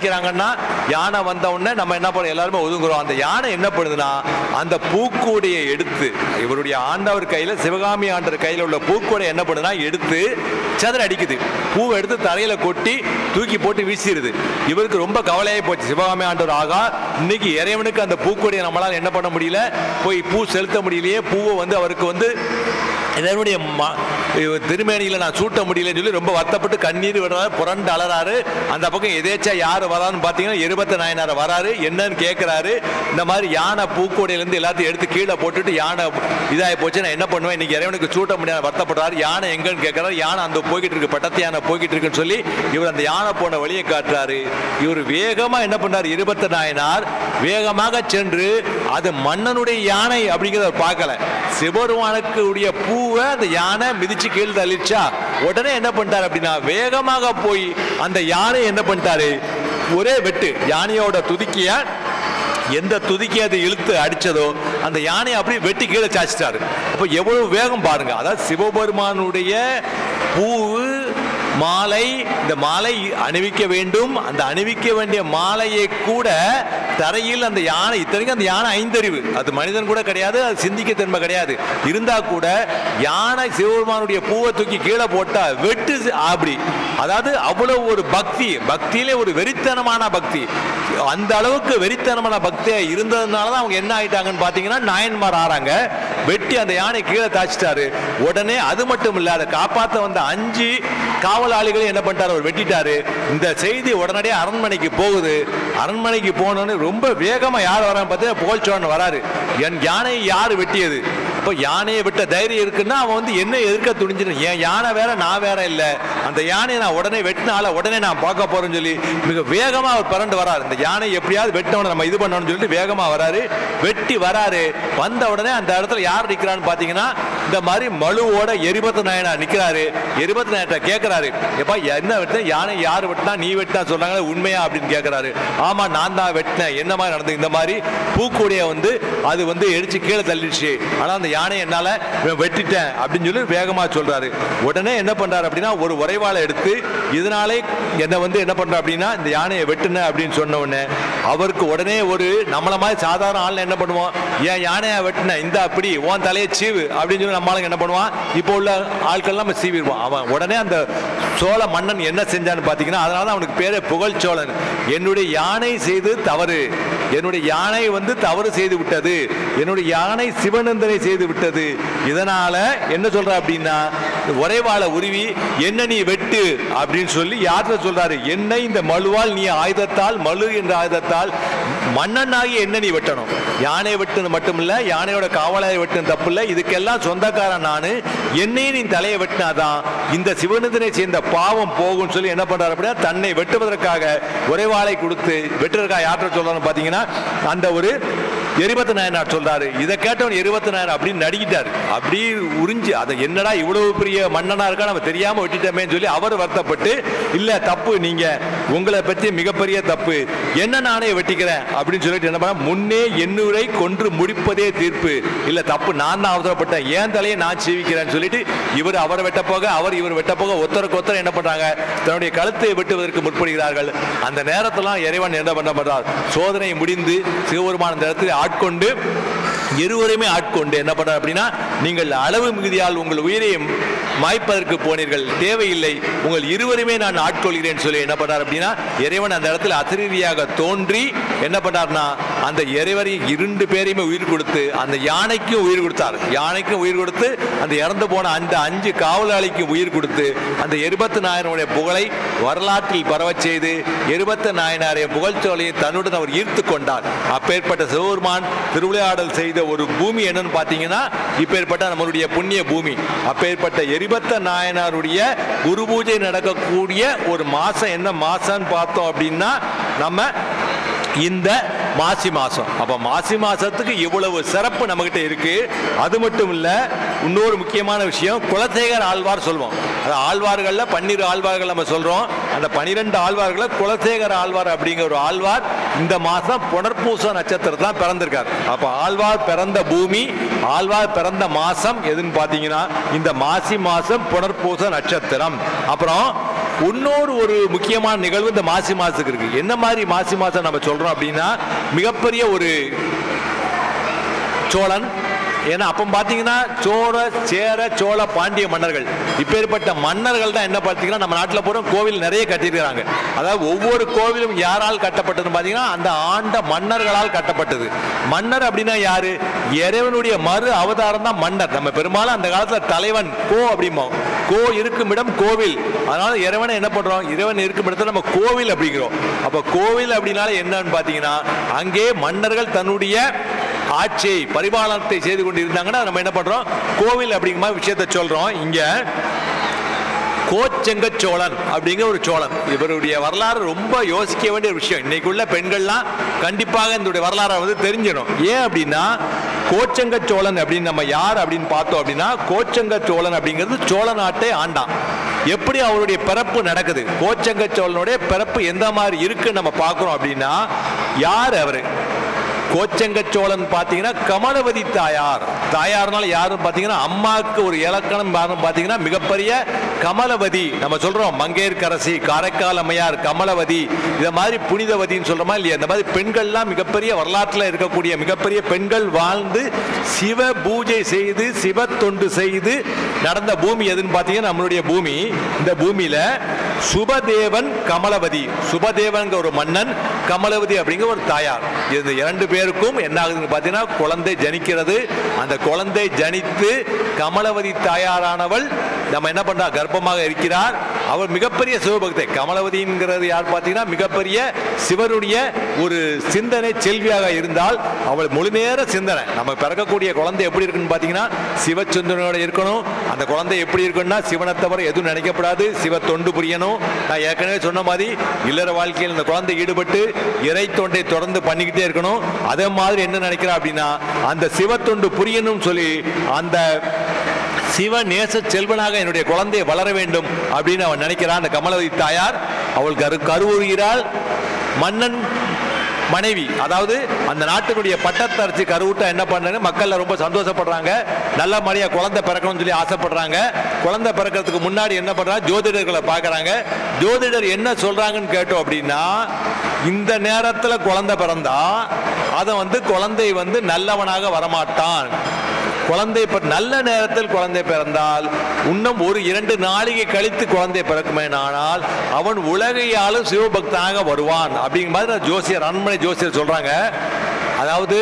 யானை வந்த உடனே நம்ம என்ன பண்ண எல்லாருமே ஒதுங்குறோம். அந்த யானை என்ன பண்ணுதுன்னா அந்த பூக்கூடையை எடுத்து இவருடைய ஆண்டவர் கையில சிவகாமி ஆண்டவர் கையில உள்ள பூக்கூடை என்ன பண்ணுதுன்னா எடுத்து சதுர அடிக்குது. பூவை எடுத்து தலையில கொட்டி தூக்கி போட்டு வீசிடுது. இவருக்கு ரொம்ப கவலையாகி போச்சு. சிவகாமி ஆண்டவர் ஆகா இன்னைக்கு இறைவனுக்கு அந்த பூக்கொடியை நம்மளால என்ன பண்ண முடியல, போய் பூ செலுத்த முடியலையே, பூவை வந்து அவருக்கு வந்து இதனுடைய திருமேனியில நான் சூட்ட முடியலன்னு சொல்லி ரொம்ப வருத்தப்பட்டு கண்ணீர் விடுறாரு, புரண்டு அலறாரு. அந்த பக்கம் எதேச்சா யாரு வரான்னு பாத்தீங்கன்னா இருபத்தி நாயனார் வராரு. என்னன்னு கேட்கிறாரு. இந்த மாதிரி யானை பூக்கோடையில இருந்து எல்லாத்தையும் எடுத்து கீழே போட்டுட்டு யானை இதாகி போச்சு, நான் என்ன பண்ணுவேன், இன்னைக்கு இறைவனுக்கு சூட்ட முடியாது வருத்தப்படுறாரு. யானை எங்கன்னு கேட்கிறாரு. யானை அந்த போய்கிட்டு இருக்கு, பட்டத்து யானை போய்கிட்டு இருக்குன்னு சொல்லி இவர் அந்த யானை போன வழியை காட்டுறாரு. இவர் வேகமா என்ன பண்ணாரு, இருபத்தி நாயனார் வேகமாக சென்று அது மன்னனுடைய யானை அப்படிங்கிறத பார்க்கல, சிவபெருமானுக்கு உடைய பூவை அந்த யானை மிதிச்சு கீழ் தள்ளிச்சா உடனே என்ன பண்ணிட்டாரு அப்படின்னா வேகமாக போய் அந்த யானை என்ன பண்ணிட்டாரு, ஒரே வெட்டு யானையோட துதிக்கிய எந்த துதிக்கி அதை இழுத்து அடிச்சதோ அந்த யானையை அப்படியே வெட்டி கீழே சாச்சிட்டாரு. அப்ப எவ்வளவு வேகம் பாருங்க. அதாவது சிவபெருமானுடைய பூவு மாலை, இந்த மாலை அணிவிக்க வேண்டும். அந்த அணிவிக்க வேண்டிய மாலையை கூட தரையில் அந்த யானை, இத்தனைக்கும் அந்த யானை ஐந்தறிவு, அது மனிதன் கூட கிடையாது, அது சிந்திக்க தன்மை கிடையாது. இருந்தா கூட யானை சிவபெருமானுடைய பூவை தூக்கி கீழே போட்டா வெட்டு அப்படி. அதாவது அவ்வளவு ஒரு பக்தி, பக்தியிலே ஒரு வெறித்தனமான பக்தி. அந்த அளவுக்கு வெறித்தனமான பக்தியா இருந்ததுனாலதான் அவங்க என்ன ஆயிட்டாங்கன்னு பாத்தீங்கன்னா நாயன்மார் ஆறாங்க, வெட்டி அந்த யானை கீழே தாச்சிட்டாரு. உடனே அது மட்டும் இல்ல, அதை காப்பாற்ற வந்த அஞ்சு காவலாளிகளை என்ன பண்ணிட்டாரு, அவர் வெட்டிட்டாரு. இந்த செய்தி உடனடியே அரண்மனைக்கு போகுது. அரண்மனைக்கு போனோன்னு ரொம்ப வேகமா யார் வரான்னு பார்த்தீங்கன்னா புகழ்ச்சோழன் வராரு. என் யானையை யார் வெட்டியது? இப்போ யானையை விட்ட தைரியம் இருக்குன்னா அவன் வந்து என்ன எதிர்க்க துணிஞ்சிடும். என் யானை வேற நான் வேற இல்லை, அந்த யானையை நான் உடனே வெட்டினால உடனே நான் பார்க்க போறேன்னு சொல்லி மிக வேகமா அவர் பறந்து வராரு. இந்த யானை எப்படியாவது வெட்டணும், நம்ம இது பண்ணணும்னு சொல்லிட்டு வேகமா வராரு. வெட்டி வராரு. வந்த உடனே அந்த இடத்துல யார் நிற்கிறான்னு பாத்தீங்கன்னா இந்த மாதிரி மழுவோட எரிபத்து நாயனார் நிற்கிறாரு. எரிபத்து நாயனார் கேட்கிறாரு, எப்பா என்ன வெட்ட, யானை யார் வெட்டினா, நீ வெட்டினா சொல்றாங்க, உண்மையா அப்படின்னு கேட்கிறாரு. ஆமா நான் தான் வெட்டினேன். என்ன மாதிரி நடந்து, இந்த மாதிரி பூக்கூடைய வந்து அது வந்து எரிச்சு கீழே தள்ளிடுச்சு, ஆனா அந்த யானை என்னால வெட்டிட்டேன் அப்படின்னு சொல்லி வேகமா சொல்றாரு. உடனே என்ன பண்றாரு அப்படின்னா ஒரு உரைவாளை எடுத்து இதனாலே என்ன வந்து என்ன பண்ற அப்படின்னா இந்த யானையை வெட்டுன அப்படின்னு சொன்ன உடனே அவருக்கு உடனே ஒரு நம்மள மாதிரி சாதாரண ஆள் என்ன பண்ணுவோம், ஏன் யானையை வெட்டின இந்த அப்படி உன் தலையை சீவு அப்படின்னு சொல்லி நம்மளுக்கு என்ன பண்ணுவான், இப்போ உள்ள ஆட்கள் நம்ம சீவிடுவான். அவன் உடனே அந்த சோழ மன்னன் என்ன செஞ்சான்னு பாத்தீங்கன்னா அதனால அவனுக்கு பேரே புகழ்ச்சோழன். என்னுடைய யானை செய்து தவறு, என்னுடைய யானை வந்து தவறு செய்து விட்டது, என்னுடைய யானை சிவநந்தனை செய்து விட்டது. இதனால என்ன சொல்ற அப்படின்னா உரைவாள உருவி என்ன நீ வெட்டு அப்படின்னு சொல்லி யார்கிட்ட சொல்றாரு, என்னை இந்த மழுவால் நீ ஆயுதத்தால், மழு என்ற ஆயுதத்தால் மன்னனாகி என்ன நீ வெட்டணும். யானை வெட்டுன்னு மட்டும் இல்ல, யானையோட காவலாயை வெட்டுன்னு தப்பு இல்லை, இதுக்கெல்லாம் சொந்தக்காரன் நானு, என்னையும் நீ தலையை வெட்டினாதான் இந்த சிவநந்தனை சேர்ந்த பாவம் போகும் சொல்லி என்ன பண்றாரு அப்படின்னா தன்னை வெட்டுவதற்காக உரைவாளை கொடுத்து வெட்டுறதுக்காக யார்கிட்ட சொல்றான்னு பாத்தீங்கன்னா அந்த ஒரு எரிபத்து நாயனார் சொல்றாரு. இதை கேட்டவன் எரிபத்து நாயனார் அப்படின்னு நடிக்கிட்டாரு. அப்படி உறிஞ்சு அதை என்னடா இவ்வளவு பெரிய மன்னனா இருக்கா நம்ம தெரியாம விட்டுட்டோமே சொல்லி அவர் வருத்தப்பட்டு, இல்ல தப்பு, நீங்க உங்களை பற்றி மிகப்பெரிய தப்பு, என்ன நானே வெட்டிக்கிறேன் அப்படின்னு சொல்லிட்டு என்ன பண்ண, முன்னே எண்ணூரை கொன்று முடிப்பதே தீர்ப்பு, இல்ல தப்பு நான் தான் அவசரப்பட்டேன், ஏன் தலையை நான் சீவிக்கிறேன்னு சொல்லிட்டு இவர் அவர் வெட்ட போக அவர் இவர் வெட்ட போக ஒருத்தருக்கு ஒருத்தர் என்ன பண்றாங்க, தன்னுடைய கழுத்தை வெட்டுவதற்கு முற்படுகிறார்கள். அந்த நேரத்தில் இறைவன் என்ன பண்ண பண்றார், சோதனை முடிந்து சிவபெருமான் அந்த இடத்தில் ஆட்கொண்டு இருவருமே ஆட்கொண்டு என்ன பண்றார் அப்படின்னா நீங்கள் அளவு மிகுதியால் உங்கள் உயிரை மாய்ப்பதற்கு போனீர்கள், தேவையில்லை, உங்கள் இருவருமே நான் ஆட்கொள்கிறேன் சொல்லி என்ன பண்றார் அப்படின்னா இறைவன் அந்த இடத்துல அசரீரியாக தோன்றி என்ன பண்றார்னா அந்த இறைவரையும் இரண்டு பேரையுமே உயிர் கொடுத்து அந்த யானைக்கும் உயிர் கொடுத்தார். யானைக்கும் உயிர் கொடுத்து அந்த இறந்து போன அந்த அஞ்சு காவலாளிக்கும் உயிர் கொடுத்து அந்த எரிபத்து நாயனுடைய புகழை வரலாற்றில் பரவச் செய்து எரிபத்து நாயனாரை புகழ்ச்சோலையை தன்னுடன் அவர் ஈர்த்து கொண்டார். அப்பேற்பட்ட சிவபெருமான் திருவிளையாடல் செய்த ஒரு பூமி என்னன்னு பாத்தீங்கன்னா இப்பேற்பட்ட நம்மளுடைய புண்ணிய பூமி. அப்பேற்பட்ட எரிபத்த நாயனாருடைய குரு பூஜை நடக்கக்கூடிய ஒரு மாசம் என்ன மாசம் பார்த்தோம் அப்படின்னா நம்ம இந்த மாசி மாசம். அப்ப மாசி மாசத்துக்கு இவ்வளவு சிறப்பு நம்ம கிட்ட இருக்கு. அது மட்டும் இல்ல, இன்னொரு முக்கியமான விஷயம், குலசேகர ஆழ்வார் சொல்வோம். அது ஆழ்வார்கள்ல பன்னிரு ஆழ்வார்கள் நம்ம சொல்றோம். அந்த பனிரெண்டு ஆழ்வார்கள குலசேகர ஆழ்வார் அப்படிங்கிற ஒரு ஆழ்வார் இந்த மாசம் புனர்பூச நட்சத்திரத்துல பிறந்திருக்கார். அப்ப ஆழ்வார் பிறந்த பூமி, ஆழ்வார் பிறந்த மாசம் எதுன்னு பாத்தீங்கன்னா இந்த மாசி மாசம் புனர்பூச நட்சத்திரம். அப்புறம் இன்னொரு ஒரு முக்கியமான நிகழ்வு இந்த மாசி மாசத்துக்கு இருக்கு. என்ன மாதிரி மாசி மாசம் நம்ம சொல்றோம் அப்படின்னா, மிகப்பெரிய ஒரு சோழன், ஏன்னா அப்போ பார்த்தீங்கன்னா சோழ சேர சோழ பாண்டிய மன்னர்கள், இப்பேற்பட்ட மன்னர்கள் தான் என்ன பார்த்தீங்கன்னா நம்ம நாட்டில் பூரா கோவில் நிறைய கட்டியிருக்கிறாங்க. அதாவது ஒவ்வொரு கோவிலும் யாரால் கட்டப்பட்டதுன்னு பார்த்தீங்கன்னா அந்த ஆண்ட மன்னர்களால் கட்டப்பட்டது. மன்னர் அப்படின்னா யாரு? இறைவனுடைய மறு அவதாரம் தான் மன்னர். நம்ம பெரும்பாலும் அந்த காலத்தில் தலைவன் கோ அப்படிமோ, கோ இருக்கும் இடம் கோவில். அதனால இறைவனை என்ன பண்றோம்? இறைவன் இருக்கும் இடத்துல நம்ம கோவில் அப்படிங்கிறோம். அப்போ கோவில் அப்படின்னால என்னன்னு பார்த்தீங்கன்னா அங்கே மன்னர்கள் தன்னுடைய ஆட்சியை பரிபாலனத்தை செய்து கொண்டு இருந்தாங்கன்னா நம்ம என்ன பண்றோம்? கோவில் அப்படிங்கிற மாதிரி விஷயத்தை சொல்றோம். இங்க கோச்செங்க சோழன் அப்படிங்கிற ஒரு சோழன், இவருடைய வரலாறு ரொம்ப யோசிக்க வேண்டிய ஒரு விஷயம். இன்னைக்குள்ள பெண்கள்லாம் கண்டிப்பாக இந்த வரலாறை வந்து தெரிஞ்சிடும். ஏன் அப்படின்னா கோச்செங்க சோழன் அப்படின்னு நம்ம யார் அப்படின்னு பார்த்தோம் அப்படின்னா, கோச்செங்க சோழன் அப்படிங்கிறது சோழ நாட்டை ஆண்டான். எப்படி அவருடைய பிறப்பு நடக்குது, கோச்செங்க சோழனுடைய பிறப்பு எந்த மாதிரி இருக்குன்னு நம்ம பார்க்கிறோம் அப்படின்னா, யார் அவரு? கோச்செங்க சோழன் பார்த்தீங்கன்னா கமலவதி தாயார். தாயார்னால யாரும் பார்த்தீங்கன்னா அம்மாவுக்கு ஒரு இலக்கணம் பார்த்தீங்கன்னா மிகப்பெரிய கமலவதி. நம்ம சொல்றோம் மங்கையர்க்கரசி, காரைக்கால் அம்மையார், கமலவதி, இதை மாதிரி புனிதவதின்னு சொல்றோமா இல்லையா? இந்த மாதிரி பெண்கள்லாம் மிகப்பெரிய வரலாற்றில் இருக்கக்கூடிய மிகப்பெரிய பெண்கள் வாழ்ந்து சிவ பூஜை செய்து சிவ தொண்டு செய்து நடந்த பூமி எதுன்னு பார்த்தீங்கன்னா நம்மளுடைய பூமி. இந்த பூமியில சுபதேவன் கமலவதி, சுபதேவன் ஒரு மன்னன், கமலவதி அப்படிங்கிற ஒரு தாயார். இது இரண்டு பேருக்கும் என்ன ஆகுதுன்னு பார்த்தீங்கன்னா குழந்தை ஜனிக்கிறது. அந்த குழந்தை ஜனித்து கமலவதி தாயாரானவள் நம்ம என்ன பண்றா? கர்ப்பமாக இருக்கிறார். அவள் மிகப்பெரிய சிவபக்தை. கமலவதிங்கிறது யார் பார்த்தீங்கன்னா மிகப்பெரிய சிவனுடைய ஒரு சிந்தனை செல்வியாக இருந்தால் அவள் முழு நேர சிந்தனை. நம்ம பிறக்கக்கூடிய குழந்தை எப்படி இருக்குன்னு பார்த்தீங்கன்னா சிவ சிந்தனையோட இருக்கணும். அந்த குழந்தை எப்படி இருக்குன்னா சிவனை தவிர எதுவும் நினைக்கப்படாது, சிவ தொண்டு புரியணும். நான் ஏற்கனவே சொன்ன மாதிரி இல்லற வாழ்க்கையில் இந்த குழந்தை ஈடுபட்டு இறை தொண்டை தொடர்ந்து பண்ணிக்கிட்டே இருக்கணும். அதே மாதிரி என்ன நினைக்கிறா அப்படின்னா அந்த சிவ தொண்டு புரியணும் சொல்லி அந்த சிவ நேச செல்வனாக என்னுடைய குழந்தையை வளர வேண்டும் அப்படின்னு அவன் நினைக்கிறான். அந்த கமலவதி தாயார் அவள் கரு கருவுறுகிறாள். மன்னன் மனைவி, அதாவது அந்த நாட்டினுடைய பட்டத்தரசி கருவுட்டா என்ன பண்றாங்க? மக்கள் ரொம்ப சந்தோஷப்படுறாங்க, நல்ல மாதிரியா குழந்தை பிறக்கணும்னு சொல்லி ஆசைப்படுறாங்க. குழந்தை பிறக்கிறதுக்கு முன்னாடி என்ன பண்றாங்க? ஜோதிடர்களை பார்க்கறாங்க. ஜோதிடர் என்ன சொல்றாங்கன்னு கேட்டோம் அப்படின்னா, இந்த நேரத்தில் குழந்தை பிறந்தா அதை வந்து குழந்தை வந்து நல்லவனாக வரமாட்டான். குழந்தை நல்ல நேரத்தில் குழந்தை பிறந்தால் இன்னும் ஒரு இரண்டு நாளிகை கழித்து குழந்தை பிறக்குமேனால் அவன் உலகையாலும் சிவபக்தனாக வருவான் அப்படிங்கிற மாதிரி ஜோசியர், அரண்மனை ஜோசியர் சொல்றாங்க. அதாவது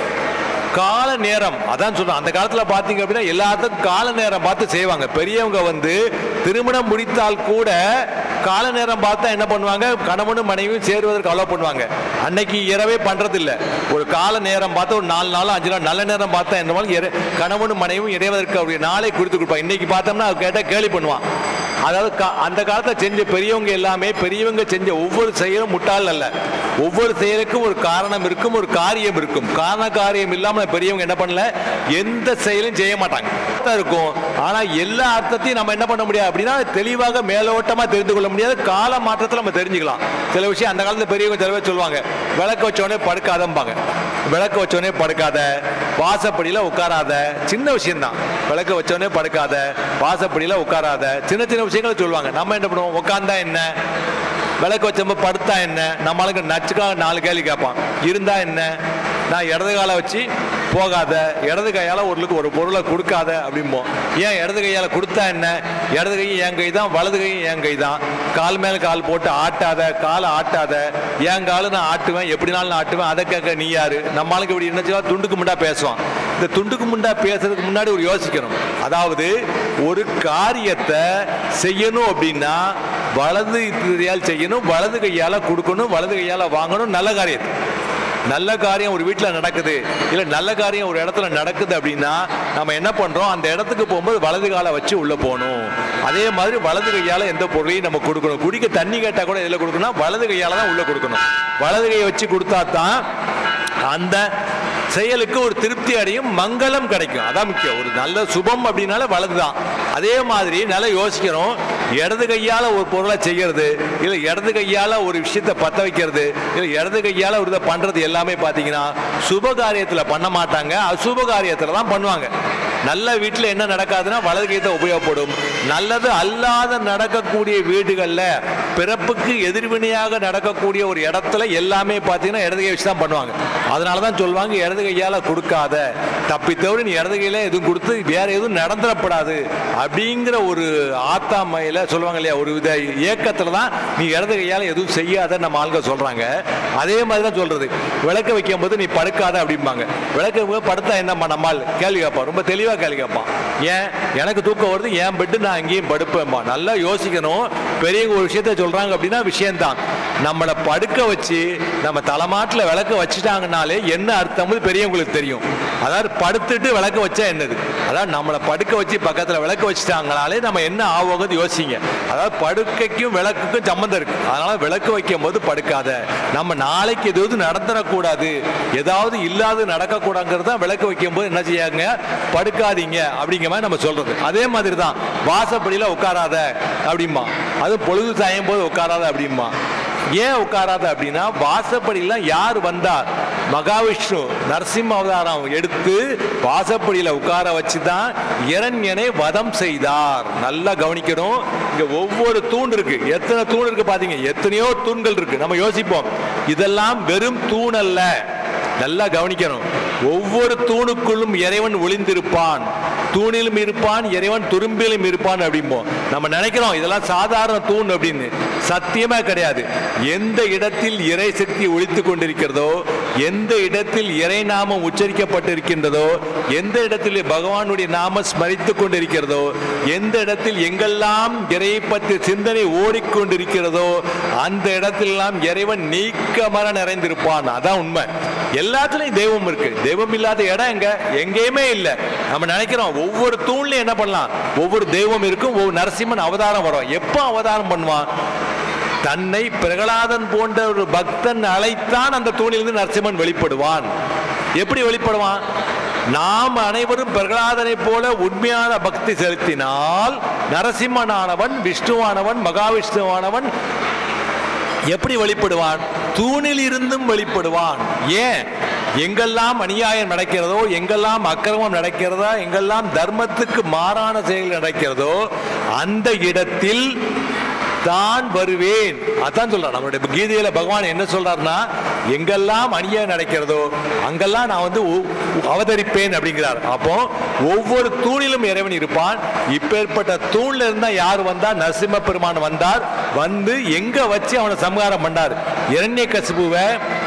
கால நேரம், அதான் சொல்றேன். அந்த காலத்துல பாத்தீங்க அப்படின்னா எல்லாத்துக்கும் கால நேரம் பார்த்து செய்வாங்க. பெரியவங்க வந்து திருமணம் முடித்தால் கூட கால நேரம் பார்த்தா என்ன பண்ணுவாங்க? கணவனும் மனைவியும் சேருவதற்கு அலோ பண்ணுவாங்க. அன்னைக்கு இரவே பண்றது இல்லை. ஒரு கால நேரம் பார்த்து ஒரு நாலு நாள் அஞ்சு நாள் நல்ல நேரம் பார்த்தா என்ன கணவனும் மனைவியும் இறைவதற்கு அவருடைய நாளை குறித்து கொடுப்பாங்க. இன்னைக்கு பார்த்தோம்னா கேட்டா கேள்வி பண்ணுவான். அதாவது அந்த காலத்துல செஞ்ச பெரியவங்க எல்லாமே, பெரியவங்க செஞ்ச ஒவ்வொரு செயலும் முட்டாள் அல்ல. ஒவ்வொரு செயலுக்கும் ஒரு காரணம் இருக்கும், ஒரு காரியம் இருக்கும். காரண காரியம் இல்லாம பெரியவங்க என்ன பண்ணல, எந்த செயலும் செய்ய மாட்டாங்க இருக்கும். ஆனா எல்லா அர்த்தத்தையும் நம்ம என்ன பண்ண முடியாது அப்படின்னா தெளிவாக மேலோட்டமா தெரிந்து கொள்ள முடியாது. கால மாற்றத்தில் நம்ம தெரிஞ்சுக்கலாம். சில விஷயம் அந்த காலத்துல பெரியவங்க சில பேர் சொல்லுவாங்க, விளக்கு வச்சோடனே படுக்காதம்பாங்க. விளக்கு வச்சோடனே படுக்காத, வாசப்படியில உட்காராத. சின்ன விஷயம் தான், விளக்கு வச்சோடனே படுக்காத, வாசப்படியில உட்காராத, சின்ன சின்ன விஷயங்களை சொல்லுவாங்க. நம்ம என்ன பண்ணுவோம்? உட்கார்ந்தா என்ன, விளக்கு வச்சப்ப படுத்தா என்ன, நம்மளுக்கு நச்சுக்கா நாலு கேள்வி கேட்பான். இருந்தா என்ன, நான் இடது காலை வச்சு போகாத, இடது கையால் ஒருளுக்கு ஒரு பொருளை கொடுக்காத அப்படிம்போம். ஏன் இடது கையால் கொடுத்தா என்ன, இடது கை என் கை தான், வலது கை என் கை தான். கால் மேலே கால் போட்டு ஆட்டாத, காலை ஆட்டாத, என் காலு நான் ஆட்டுவேன், எப்படினாலும் நான் ஆட்டுவேன், அதை கேட்க நீ யாரு? நம்மளுக்கு இப்படி என்ன துண்டுக்கு முண்டா பேசுவான். இந்த துண்டுக்கு முண்டா பேசுறதுக்கு முன்னாடி ஒரு யோசிக்கணும். அதாவது ஒரு காரியத்தை செய்யணும் அப்படின்னா வலது கையால் செய்யணும், வலது கையால் கொடுக்கணும், வலது கையால் வாங்கணும். நல்ல காரியத்தை, நல்ல காரியம் ஒரு வீட்டில் நடக்குது, இல்லை நல்ல காரியம் ஒரு இடத்துல நடக்குது அப்படின்னா நம்ம என்ன பண்ணுறோம்? அந்த இடத்துக்கு போகும்போது வலது காலை வச்சு உள்ளே போகணும். அதே மாதிரி வலது கையால் எந்த பொருளையும் நம்ம கொடுக்கணும். குடிக்க தண்ணி கேட்டால் கூட எதில் கொடுக்கணும்? வலது கையால் தான் உள்ளே கொடுக்கணும். வலது கையை வச்சு கொடுத்தா தான் அந்த செயலுக்கு ஒரு திருப்தி அடையும், மங்களம் கிடைக்கும். அதான் முக்கியம். ஒரு நல்ல சுபம் அப்படின்னால வலதுதான். அதே மாதிரி நல்லா யோசிக்கிறோம். இடது கையால ஒரு பொருளை செய்யறது, இல்லை இடது கையால ஒரு விஷயத்தை பத்த வைக்கிறது, இல்லை இடது கையால ஒரு இதை பண்றது எல்லாமே பார்த்தீங்கன்னா சுப காரியத்தில் பண்ண மாட்டாங்க, அசுப காரியத்தில் தான் பண்ணுவாங்க. நல்ல வீட்டில் என்ன நடக்காதுன்னா வலது கைத்தை உபயோகப்படும். நல்லது அல்லாத நடக்கக்கூடிய வீடுகளில் பிறப்புக்கு எதிர்வினையாக நடக்கக்கூடிய ஒரு இடத்துல எல்லாமே பார்த்தீங்கன்னா இடது கை வச்சு தான் பண்ணுவாங்க. அதனால தான் சொல்லுவாங்க இடது கையால் கொடுக்காத, தப்பித்தவரை நீ இடது கையில எதுவும் கொடுத்து வேற எதுவும் நடந்துடப்படாது அப்படிங்கிற ஒரு ஆத்தாமையில சொல்லுவாங்க இல்லையா, ஒரு வித இயக்கத்தில் தான் நீ இடது கையால் எதுவும் செய்யாத நம்ம ஆள்கள் சொல்றாங்க. அதே மாதிரி தான் சொல்றது, விளக்க வைக்கும் போது நீ படுக்காத அப்படிம்பாங்க. விளக்க படுத்தா என்னம்மா நம்மால் கேள்வி கேட்பான், ரொம்ப தெளிவா கேள்வி கேட்பான். ஏன் எனக்கு தூக்கம் வருது, ஏன் பெட்டு நான் அங்கேயும் படுப்பேன்மா. நல்லா யோசிக்கணும். பெரியவங்க ஒரு விஷயத்த சொல்றாங்க அப்படின்னா விஷயம்தான். நம்மளை படுக்க வச்சு நம்ம தலைமாட்டில் விளக்க வச்சுட்டாங்கனாலே என்ன அர்த்தம் பெரியவங்களுக்கு தெரியும். அதாவது படுத்துட்டு விளக்க வச்சா என்னது, அதாவது நம்மளை படுக்க வச்சு பக்கத்தில் விளக்க வச்சுட்டாங்கனாலே நம்ம என்ன ஆவோங்கிறது யோசிங்க. அதாவது படுக்கைக்கும் விளக்குக்கும் சம்மந்தம் இருக்கு. அதனால விளக்கு வைக்கும் போது படுக்காத, நம்ம நாளைக்கு எதாவது நடந்துடக்கூடாது, ஏதாவது இல்லாத நடக்கக்கூடாதுங்கிறது தான் விளக்கு வைக்கும் போது என்ன செய்யாங்க, படுக்காதீங்க அப்படிங்கிற மாதிரி நம்ம சொல்றது. அதே மாதிரி தான் வாசப்படியில் உட்காராத அப்படிமா, அது பொழுது சாயும் போது உட்காராத அப்படிமா. ஏன் உட்காராத அப்படின்னா வாசப்படியெல்லாம் யார் வந்தார், மகாவிஷ்ணு நரசிம்ம அவதாரம் எடுத்து வாசப்படியில் உட்கார வச்சு தான் இரண்யனை வதம் செய்தார். நல்லா கவனிக்கணும். இங்க ஒவ்வொரு தூண் இருக்கு. எத்தனை தூண் இருக்கு பாத்தீங்க, எத்தனையோ தூண்கள் இருக்கு. நம்ம யோசிப்போம் இதெல்லாம் வெறும் தூண் அல்ல. நல்லா கவனிக்கணும். ஒவ்வொரு தூணுக்குள்ளும் இறைவன் ஒளிந்திருப்பான், தூணிலும் இருப்பான், இறைவன் துரும்பிலும் இருப்பான் அப்படிம்போம். நம்ம நினைக்கிறோம் இதெல்லாம் சாதாரண தூண் அப்படின்னு. சத்தியமா கிடையாது. எந்த இடத்தில் இறை சக்தி ஒளித்துக் கொண்டிருக்கிறதோ, எந்த இடத்தில் இறை நாமம் உச்சரிக்கப்பட்டிருக்கின்றதோ, எந்த இடத்தில் பகவானுடைய நாம ஸ்மரித்துக் கொண்டிருக்கிறதோ, எந்த இடத்தில் எங்கெல்லாம் இறையை பற்றி சிந்தனை ஓடிக்கொண்டிருக்கிறதோ அந்த இடத்திலெல்லாம் இறைவன் நீக்கமர நிறைந்திருப்பான். அதான் உண்மை. எல்லாத்துலயும் தெய்வம் இருக்கு. தெய்வம் இல்லாத இடம் எங்க, எங்கேயுமே இல்லை. நம்ம நினைக்கிறோம் ஒவ்வொரு தூண்லையும் என்ன பண்ணலாம், ஒவ்வொரு தெய்வம் இருக்கும். ஒவ்வொரு நரசிம்மன் அவதாரம் வரும். எப்போ அவதாரம் பண்ணுவான், தன்னை பிரகலாதன் போன்ற ஒரு பக்தன் அழைத்தான் அந்த தூணிலிருந்து நரசிம்மன் வெளிப்படுவான். எப்படி வெளிப்படுவான், நாம் அனைவரும் பிரகலாதனை போல உண்மையான பக்தி செலுத்தினால் நரசிம்மனானவன், விஷ்ணுவானவன், மகாவிஷ்ணுவானவன் எப்படி வெளிப்படுவான், தூணில் இருந்தும் வெளிப்படுவான். ஏன், எங்கெல்லாம் அநியாயம் நடக்கிறதோ, எங்கெல்லாம் அக்கிரமம் நடக்கிறதோ, எங்கெல்லாம் தர்மத்துக்கு மாறான செயல் நடக்கிறதோ அந்த இடத்தில் தான் வருவேன். அதான் சொல்றான் நம்மளுடைய கீதையில பகவான் என்ன சொல்றாருன்னா, எங்கெல்லாம் அநியாயம் நடக்கிறதோ அங்கெல்லாம் நான் வந்து அவதரிப்பேன் அப்படிங்கிறார். அப்போ ஒவ்வொரு தூணிலும் இறைவன் இருப்பான். இப்பேற்பட்ட தூண்ல இருந்தா யார் வந்தா, நரசிம்ம பெருமான் வந்தார். வந்து எங்க வச்சு அவனை சம்ஹாரம் பண்ணார். இரண்யகசிபுவை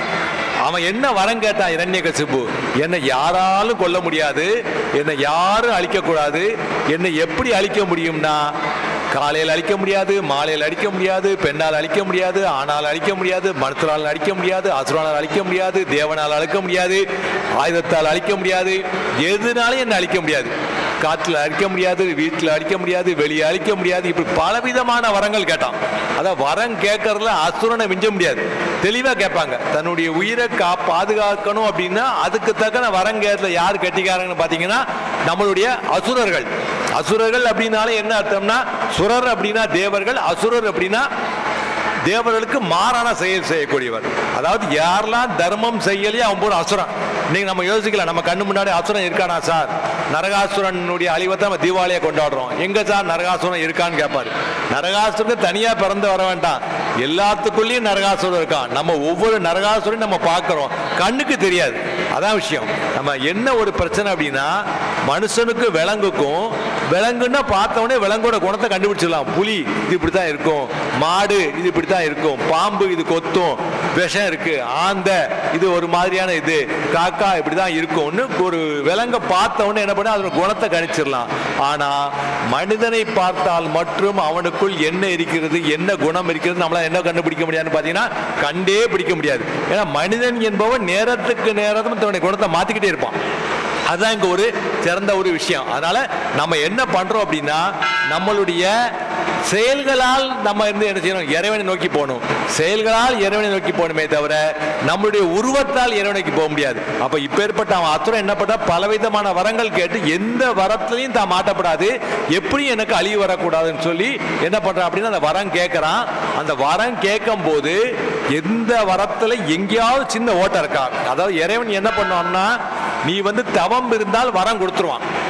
அவன் என்ன வரம் கேட்டான், இரண்யகசிபு என்னை யாராலும் கொல்ல முடியாது, என்னை யாரும் அழிக்க கூடாது. என்னை எப்படி அழிக்க முடியும்னா, காலையில் அழிக்க முடியாது, மாலையில் அழிக்க முடியாது, பெண்ணால் அழிக்க முடியாது, ஆணால் அழிக்க முடியாது, மனுஷனால் அழிக்க முடியாது, அசுரனால் அழிக்க முடியாது, தேவனால் அழிக்க முடியாது, ஆயுதத்தால் அழிக்க முடியாது, எதுனாலும் என்ன அழிக்க முடியாது. காற்றில் அழிக்க முடியாது, வீட்டில் அழிக்க முடியாது, வெளியே அழிக்க முடியாது. இப்படி பலவிதமான வரங்கள் கேட்டான். அதான் வரம் கேட்கறதுல அசுரனை மிஞ்ச முடியாது. தெளிவா கேட்பாங்க. தன்னுடைய உயிரை கா பாதுகாக்கணும் அப்படின்னா அதுக்கு தக்கன வரம் கேட்கல யார் கட்டிக்காரங்கன்னு பாத்தீங்கன்னா நம்மளுடைய அசுரர்கள். அசுரர்கள் அப்படின்னாலே என்ன அர்த்தம்னா, சுரர் அப்படின்னா தேவர்கள், அசுரர் அப்படின்னா தேவர்களுக்கு மாறான செயல் செய்யக்கூடியவர். அதாவது யாரெல்லாம் தர்மம் செய்யலையே அவன் போற அசுரன். நீங்க நம்ம யோசிக்கலாம், நம்ம கண்ணு முன்னாடி அசுரன் இருக்கானா சார், நரகாசுரனுடைய அழிவத்தை நம்ம தீபாவளியை கொண்டாடுறோம், எங்க சார் நரகாசுரன் இருக்கான்னு கேட்பாரு. நரகாசுரனுக்கு தனியா பிறந்து வர வேண்டாம், எல்லாத்துக்குள்ளேயும் நரகாசுரன் இருக்கான். நம்ம ஒவ்வொரு நரகாசுரன் நம்ம பார்க்கிறோம், கண்ணுக்கு தெரியாது. அதான் விஷயம். நம்ம என்ன ஒரு பிரச்சனை அப்படின்னா, மனுஷனுக்கு விலங்குக்கும், விலங்குன்னா பார்த்தவொடனே விலங்கோட குணத்தை கண்டுபிடிச்சிடலாம். புலி இது இப்படித்தான் இருக்கும், மாடு இது இப்படித்தான் இருக்கும், பாம்பு இது கொத்தும், விஷம் இருக்கு, ஆந்த இது ஒரு மாதிரியான இது, காக்கா இப்படிதான் இருக்கும்னு ஒரு விலங்கை பார்த்தவொடனே என்ன பண்ண அதோட குணத்தை கணிச்சிடலாம். ஆனா மனிதனை பார்த்தால் மற்றும் அவனுக்குள் என்ன இருக்கிறது, என்ன குணம் இருக்கிறது நம்மளால என்ன கண்டுபிடிக்க முடியாதுன்னு பாத்தீங்கன்னா கண்டே பிடிக்க முடியாது. ஏன்னா மனிதன் என்பவன் நேரத்துக்கு நேரத்தும் தன்னுடைய குணத்தை மாத்திக்கிட்டே இருப்பான். அதுதான் இங்க ஒரு சிறந்த ஒரு விஷயம். அதனால நம்ம என்ன பண்றோம் அப்படின்னா, நம்மளுடைய செயல்களால் நம்ம இருந்து என்ன செய்யணும், இறைவனை நோக்கி போகணும். செயல்களால் இறைவனை நோக்கி போகணுமே தவிர நம்மளுடைய உருவத்தால் இறைவனைக்கு போக முடியாது. அப்ப இப்பேற்பட்ட அவன் அசுரன் என்ன பண்ண, பலவிதமான வரங்கள் கேட்டு எந்த வரத்திலையும் தான் மாட்டப்படாது, எப்படி எனக்கு அழிவு வரக்கூடாதுன்னு சொல்லி என்ன பண்றான் அப்படின்னா அந்த வரம் கேட்கறான். அந்த வரம் கேட்கும் போது எந்த வரத்துல எங்கேயாவது சின்ன ஓட்டம் இருக்கா. அதாவது இறைவன் என்ன பண்ணுவான்னா, நீ வந்து தவம் இருந்தால் வரம் கொடுத்துருவான்.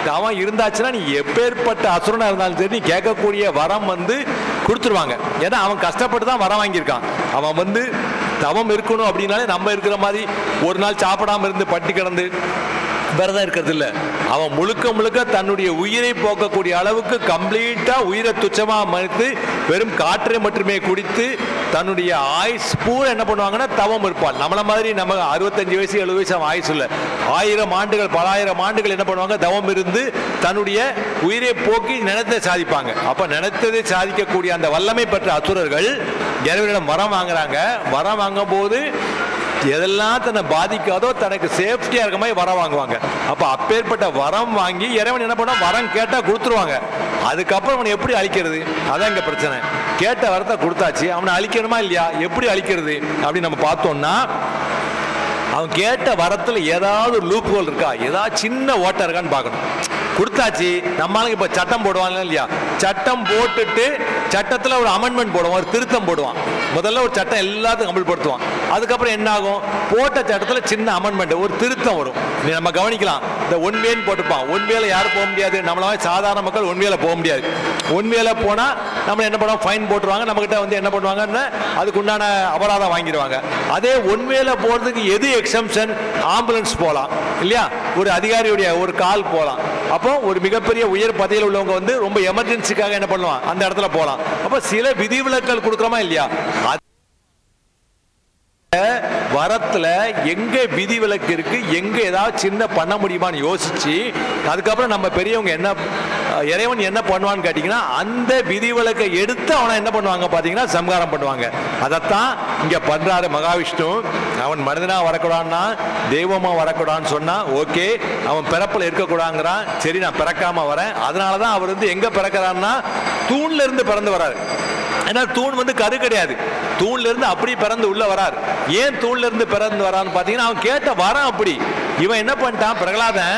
தவம் இருந்தாச்சுன்னா நீ எப்பேற்பட்ட அசுரனா இருந்தாலும் சரி நீ கேட்கக்கூடிய வரம் வந்து கொடுத்துருவாங்க. ஏன்னா அவன் கஷ்டப்பட்டு தான் வரம் வாங்கியிருக்கான். அவன் வந்து தவம் இருக்கணும் அப்படின்னாலே நம்ம இருக்கிற மாதிரி ஒரு நாள் சாப்பிடாம இருந்து பட்டி கிடந்து விரதம் இருக்கிறது இல்லை. அவன் முழுக்க முழுக்க தன்னுடைய உயிரை போக்கக்கூடிய அளவுக்கு கம்ப்ளீட்டா உயிரை துச்சமா மறுத்து வெறும் காற்றை மட்டுமே குடித்து தன்னுடைய ஆயுஸ் பூரா என்ன பண்ணுவாங்கன்னா தவம் இருப்பான். நம்மள மாதிரி நம்ம அறுபத்தஞ்சு வயசு எழுபது வயசு அவன் ஆயுஸ் இல்லை. ஆயிரம் ஆண்டுகள் பல ஆயிரம் ஆண்டுகள் என்ன பண்ணுவாங்க தவம் இருந்து தன்னுடைய உயிரை போக்கி நினைத்ததை சாதிப்பாங்க. அப்ப நினைத்ததை சாதிக்கக்கூடிய அந்த வல்லமை பெற்ற அசுரர்கள் இறைவனிடம் வரம் வாங்குறாங்க. வரம் வாங்கும் போது எதெல்லாம் தன்னை பாதிக்காதோ தனக்கு சேஃப்டியா இருக்க மாதிரி வரம் வாங்குவாங்க. அப்ப அப்பேற்பட்ட வரம் வாங்கி இறைவன் என்ன பண்ண வரம் கேட்டா கொடுத்துருவாங்க. அதுக்கப்புறம் அவனை எப்படி அழிக்கிறது? அதான் இங்க பிரச்சனை. கேட்ட வரத்தை கொடுத்தாச்சு, அவனை அழிக்கணுமா இல்லையா? எப்படி அழிக்கிறது அப்படின்னு நம்ம பார்த்தோம்னா அவன் கேட்ட வரத்துல ஏதாவது லூப் ஹோல் இருக்கா, ஏதாவது சின்ன ஓட்டம் இருக்கான்னு பார்க்கணும். கொடுத்தாச்சு, நம்மளுக்கு இப்ப சட்டம் போடுவாங்க இல்லையா? சட்டம் போட்டுட்டு சட்டத்துல ஒரு அமெண்ட்மெண்ட் போடுவான், ஒரு திருத்தம் போடுவான். முதல்ல ஒரு சட்டம் எல்லாத்துக்கும் அமல்படுத்துவான். அதுக்கப்புறம் என்ன ஆகும்? போட்ட சட்டத்துல சின்ன அமெண்ட்மெண்ட் ஒரு திருத்தம் வரும். நம்ம கவனிக்கலாம். இந்த ஒன்வேன்னு போட்டுப்பான். ஒன்வேல யாரும் போக முடியாது. நம்மள சாதாரண மக்கள் ஒன்வேல போக முடியாது. ஒன்வேல போனா நம்ம என்ன பண்ணுவோம்? ஃபைன் போட்டுருவாங்க. நம்ம கிட்ட வந்து என்ன பண்ணுவாங்கன்னா அதுக்கு உண்டான அபராதம் வாங்கிடுவாங்க. அதே ஒன்வேல போறதுக்கு எது எக்ஸம்ஷன்? ஆம்புலன்ஸ் போகலாம் இல்லையா? ஒரு அதிகாரியுடைய ஒரு கால் போகலாம். அப்போ ஒரு மிகப்பெரிய உயர் பதவியில் உள்ளவங்க வந்து ரொம்ப எமர்ஜென்சிக்காக என்ன பண்ணுவாங்க அந்த இடத்துல போகலாம். அப்போ சில விதிவிலக்கல் கொடுக்குறோமா இல்லையா? வரத்துல எங்க விதிவிலக்கு இருக்கு, எங்க ஏதாவது சின்ன பண்ண முடியுமான்னு யோசிச்சு அதுக்கப்புறம் நம்ம பெரியவங்க என்ன இறைவன் என்ன பண்ணுவான்னு கேட்டீங்கன்னா அந்த விதிவிலக்கை எடுத்து அவனை என்ன பண்ணுவாங்க பாத்தீங்கன்னா சம்ஹாரம் பண்ணுவாங்க. அதைத்தான் இங்க பண்றாரு மகாவிஷ்ணு. அவன் மனிதனா வரக்கூடாதுன்னா தெய்வமா வரக்கூடாதுன்னு சொன்னா ஓகே, அவன் பிறப்புல இருக்கக்கூடாதுங்கிறான். சரி, நான் பிறக்காம வரேன். அதனாலதான் அவர் வந்து எங்க பிறக்கிறான்னா தூண்ல இருந்து பிறந்து வராரு. ஏன்னா தூண் வந்து கரு கிடையாது. தூண்ல இருந்து அப்படி பிறந்து உள்ள வரார். ஏன் தூண்ல இருந்து பிறந்து வரான்னு பாத்தீங்கன்னா அவன் கேட்ட வரம் அப்படி. இவன் என்ன பண்ணிட்டான்? பிரகலாதன்,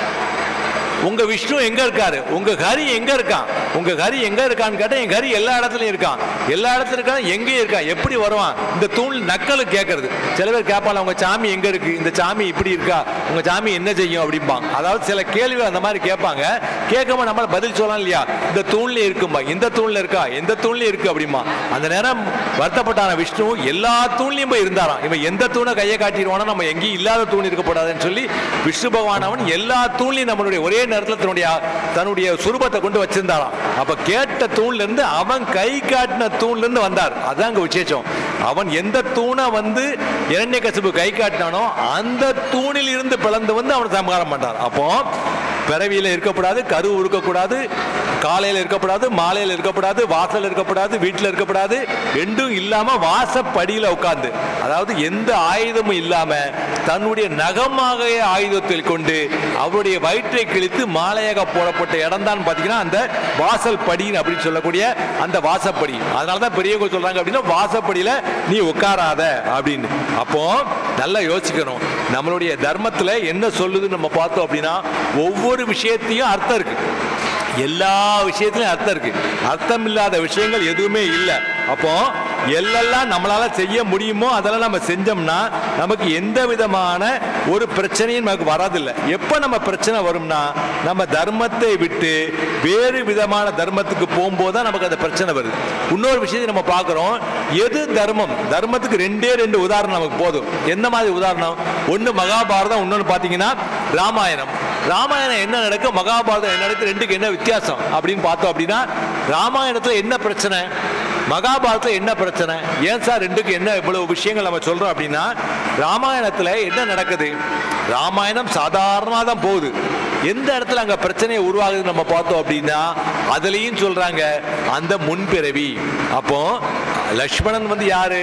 உங்க விஷ்ணு எங்க இருக்காரு? உங்க ஹரி எங்க இருக்கான்? உங்க ஹரி எங்க இருக்கான்னு கேட்டா என் ஹரி எல்லா இடத்துலயும் இருக்கான். எல்லா இடத்துல இருக்கான். எங்கேயும் இருக்கான். எப்படி வருவான்? இந்த தூண் நக்கலு கேட்கறது. சில பேர் கேட்பாங்க, உங்க சாமி எங்க இருக்கு? இந்த சாமி இப்படி இருக்கா? உங்க சாமி என்ன செய்யும் அப்படிம்பாங்க. அதாவது சில கேள்விகள் அந்த மாதிரி கேட்பாங்க. கேட்காம நம்மள பதில் சொல்லலாம் இல்லையா? இந்த தூண்ல இருக்கும்பா, இந்த தூண்ல இருக்கா, எந்த தூண்ல இருக்கு அப்படிமா. அந்த நேரம் வருத்தப்பட்டான விஷ்ணு எல்லா தூண்லயும் போய் இருந்தாராம். இவன் எந்த தூணை கையை காட்டிடுவானோ நம்ம எங்கேயும் இல்லாத தூண் இருக்கக்கூடாதுன்னு சொல்லி விஷ்ணு பகவான் அவன் எல்லா தூண்லையும் நம்மளுடைய ஒரே நேரத்தில் தன்னுடைய தன்னுடைய சுரூபத்தை கொண்டு வச்சிருந்தாராம். அப்ப கேட்ட தூண்ல இருந்து அவன் கை காட்டின தூண்ல இருந்து வந்தார். அதான் அங்க விசேஷம். அவன் எந்த தூணை வந்து இரண்யகசிபு கை காட்டினானோ அந்த தூணில் இருந்து பிளந்து வந்து அவன் சம்ஹாரம் பண்றான். அப்போ பிறவியில இருக்கக்கூடாது, கரு இருக்கக்கூடாது, காலையில இருக்கக்கூடாது, மாலையில இருக்கக்கூடாது, வாசல் இருக்கக்கூடாது, வீட்டில் இருக்கக்கூடாது, ரெண்டும் இல்லாம வாசப்படியில உட்கார்ந்து, அதாவது எந்த ஆயுதமும் இல்லாம தன்னுடைய நகமாக ஆயுதத்தில் கொண்டு அவருடைய வயிற்றை கிழித்து மாலையாக போடப்பட்ட இடம் தான் பாத்தீங்கன்னா அந்த வாசல் படி அப்படின்னு சொல்லக்கூடிய அந்த வாசப்படி. அதனாலதான் பெரியவங்க சொல்றாங்க அப்படின்னா வாசப்படியில நீ உட்காராத அப்படின்னு. அப்போ நல்லா யோசிக்கணும். நம்மளுடைய தர்மத்துல என்ன சொல்லுதுன்னு நம்ம பார்த்தோம் அப்படின்னா ஒவ்வொரு விஷயத்தையும் அர்த்தம் இருக்கு. எல்லா விஷயத்திலும் அர்த்தம் இருக்கு. அர்த்தம் இல்லாத விஷயங்கள் எதுவுமே இல்லை. அப்போ எல்லாம் நம்மளால செய்ய முடியுமோ அதெல்லாம் நம்ம செஞ்சோம்னா நமக்கு எந்த விதமான ஒரு பிரச்சனையும் நமக்கு வராதில்லை. எப்ப நம்ம பிரச்சனை வரும்னா நம்ம தர்மத்தை விட்டு வேறு விதமான தர்மத்துக்கு போகும்போது தான் நமக்கு அந்த பிரச்சனை வருது. இன்னொரு விஷயத்தை நம்ம பார்க்கிறோம். எது தர்மம்? தர்மத்துக்கு ரெண்டே ரெண்டு உதாரணம் நமக்கு போதும். எந்த மாதிரி உதாரணம்? ஒன்னு மகாபாரதம், இன்னொன்னு பாத்தீங்கன்னா ராமாயணம். ராமாயணம் என்ன நடக்கும், மகாபாரதம் என்ன நடக்கும், ரெண்டுக்கு என்ன வித்தியாசம் அப்படின்னு பார்த்தோம் அப்படின்னா ராமாயணத்துல என்ன பிரச்சனை, மகாபாரதத்துல என்ன பிரச்சனை, ஏன் சார் ரெண்டுக்கு என்ன இவ்வளவு விஷயங்கள் நம்ம சொல்றோம் அப்படின்னா ராமாயணத்துல என்ன நடக்குது? ராமாயணம் சாதாரணமா தான் போகுது. எந்த இடத்துல அங்க பிரச்சனையை உருவாகுது நம்ம பார்த்தோம் அப்படின்னா அதுலயும் சொல்றாங்க அந்த முன்பிறவி. அப்போ லக்ஷ்மணன் வந்து யாரு?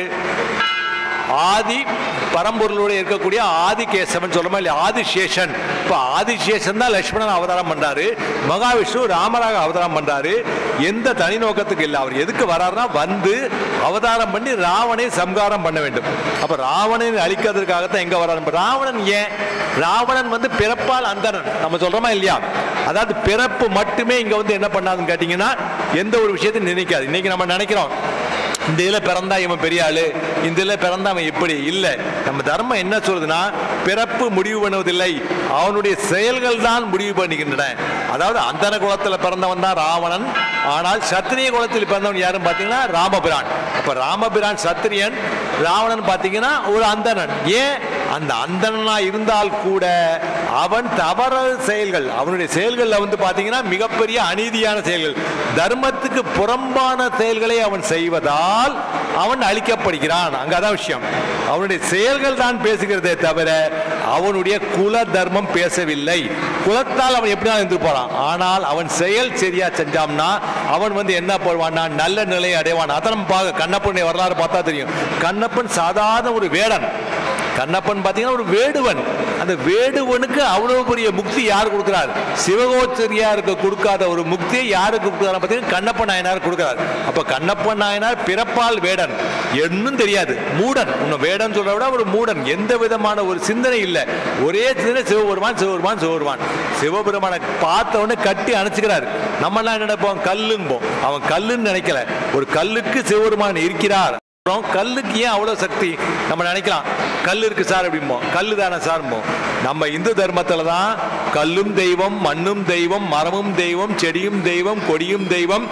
ஆதி பரம்பொருளோட இருக்கக்கூடிய ஆதிகேசவன் சொல்றோமா இல்லையா? ஆதிசேஷன். இப்ப ஆதிசேஷன் தான் லட்சுமணன் அவதாரம் பண்றாரு. மகாவிஷ்ணு ராமராக அவதாரம் பண்றாரு. எந்த தனி நோக்கத்துக்கு இல்லை. அவர் எதுக்கு வர்றாருன்னா வந்து அவதாரம் பண்ணி ராவணை சம்ஹாரம் பண்ண வேண்டும். அப்ப ராவணனை அழிக்கிறதுக்காகத்தான் எங்க வர்றாரு. ராவணன் ஏன்? ராவணன் வந்து பிறப்பால் அந்தணன் நம்ம சொல்றோமா இல்லையா? அதாவது பிறப்பு மட்டுமே இங்க வந்து என்ன பண்ணாதுன்னு கேட்டீங்கன்னா எந்த ஒரு விஷயத்தையும் நினைக்காது. இன்னைக்கு நம்ம நினைக்கிறோம் இந்த இதில் பிறந்தா இவன் பெரிய ஆளு, இந்த இதில் பிறந்தா அவன் இப்படி இல்லை. நம்ம தர்மம் என்ன சொல்றதுன்னா, பிறப்பு முடிவு பண்ணுவதில்லை, அவனுடைய செயல்கள் தான் முடிவு பண்ணுகின்றன. அதாவது அந்தன குலத்தில் பிறந்தவன் தான் ராவணன், ஆனால் சத்திரிய குலத்தில் பிறந்தவன் யாரும் பார்த்தீங்கன்னா ராமபிரான். அப்ப ராமபிரான் சத்திரியன், ராவணன் பார்த்தீங்கன்னா ஒரு அந்தணன். ஏன்? அந்த அந்தணனா இருந்தால் கூட அவன் தவற செயல்கள், அவனுடைய செயல்கள் வந்து பார்த்தீங்கன்னா மிகப்பெரிய அநீதியான செயல்கள், தர்மத்துக்கு புறம்பான செயல்களை அவன் செய்வதால் அவன் அழிக்கப்படுகிறான். அங்கதான் விஷயம். அவனுடைய செயல்கள் தான் பேசுகிறதே தவிர அவனுடைய குல தர்மம் பேசவில்லை. குலத்தால் அவன் எப்படி இருந்து போறான், ஆனால் அவன் செயல் சரியா செஞ்சான்னா அவன் வந்து என்ன போடுவான்னா நல்ல நிலையை அடைவான். அதான் நம்ம பார்க்க கண்ணப்பனுடைய வரலாறு பார்த்தா தெரியும். கண்ணப்பன் சாதாரண ஒரு வேடன், கண்ணப்பன் பார்த்தீங்கன்னா ஒரு வேடுவன். அந்த வேடுவனுக்கு அவ்வளவு பெரிய முக்தி யார் கொடுக்கிறார்? சிவகோச்சரியாருக்கு கொடுக்காத ஒரு முக்தியை யாருக்கு கொடுக்கிறார் பார்த்தீங்கன்னா கண்ணப்ப நாயனார் கொடுக்கிறார். அப்ப கண்ணப்ப நாயனார் பிறப்பால் வேடன், என்னும் தெரியாது, மூடன். இன்னும் வேடன் சொல்ற விட ஒரு மூடன், எந்த விதமான ஒரு சிந்தனை இல்லை. ஒரே சிந்தனை சிவபெருமான் சிவபெருமான் சிவபெருமான். சிவபெருமானை பார்த்தவொடனே கட்டி அணைச்சுக்கிறார். நம்ம எல்லாம் என்ன நினைப்போம்? கல்லும்போம். அவன் கல்லுன்னு நினைக்கல, ஒரு கல்லுக்கு சிவபெருமான் இருக்கிறார். கல்லுக்கு ஏன் அவ்வளவு சக்தி? நம்ம நினைக்கலாம் கல் இருக்கு சார் அப்படிம்போம், கல்லு தானே சார்ம்போம். நம்ம இந்து தர்மத்துல தான் கல்லும் தெய்வம், மண்ணும் தெய்வம், மரமும் தெய்வம், செடியும் தெய்வம், கொடியும் தெய்வம்,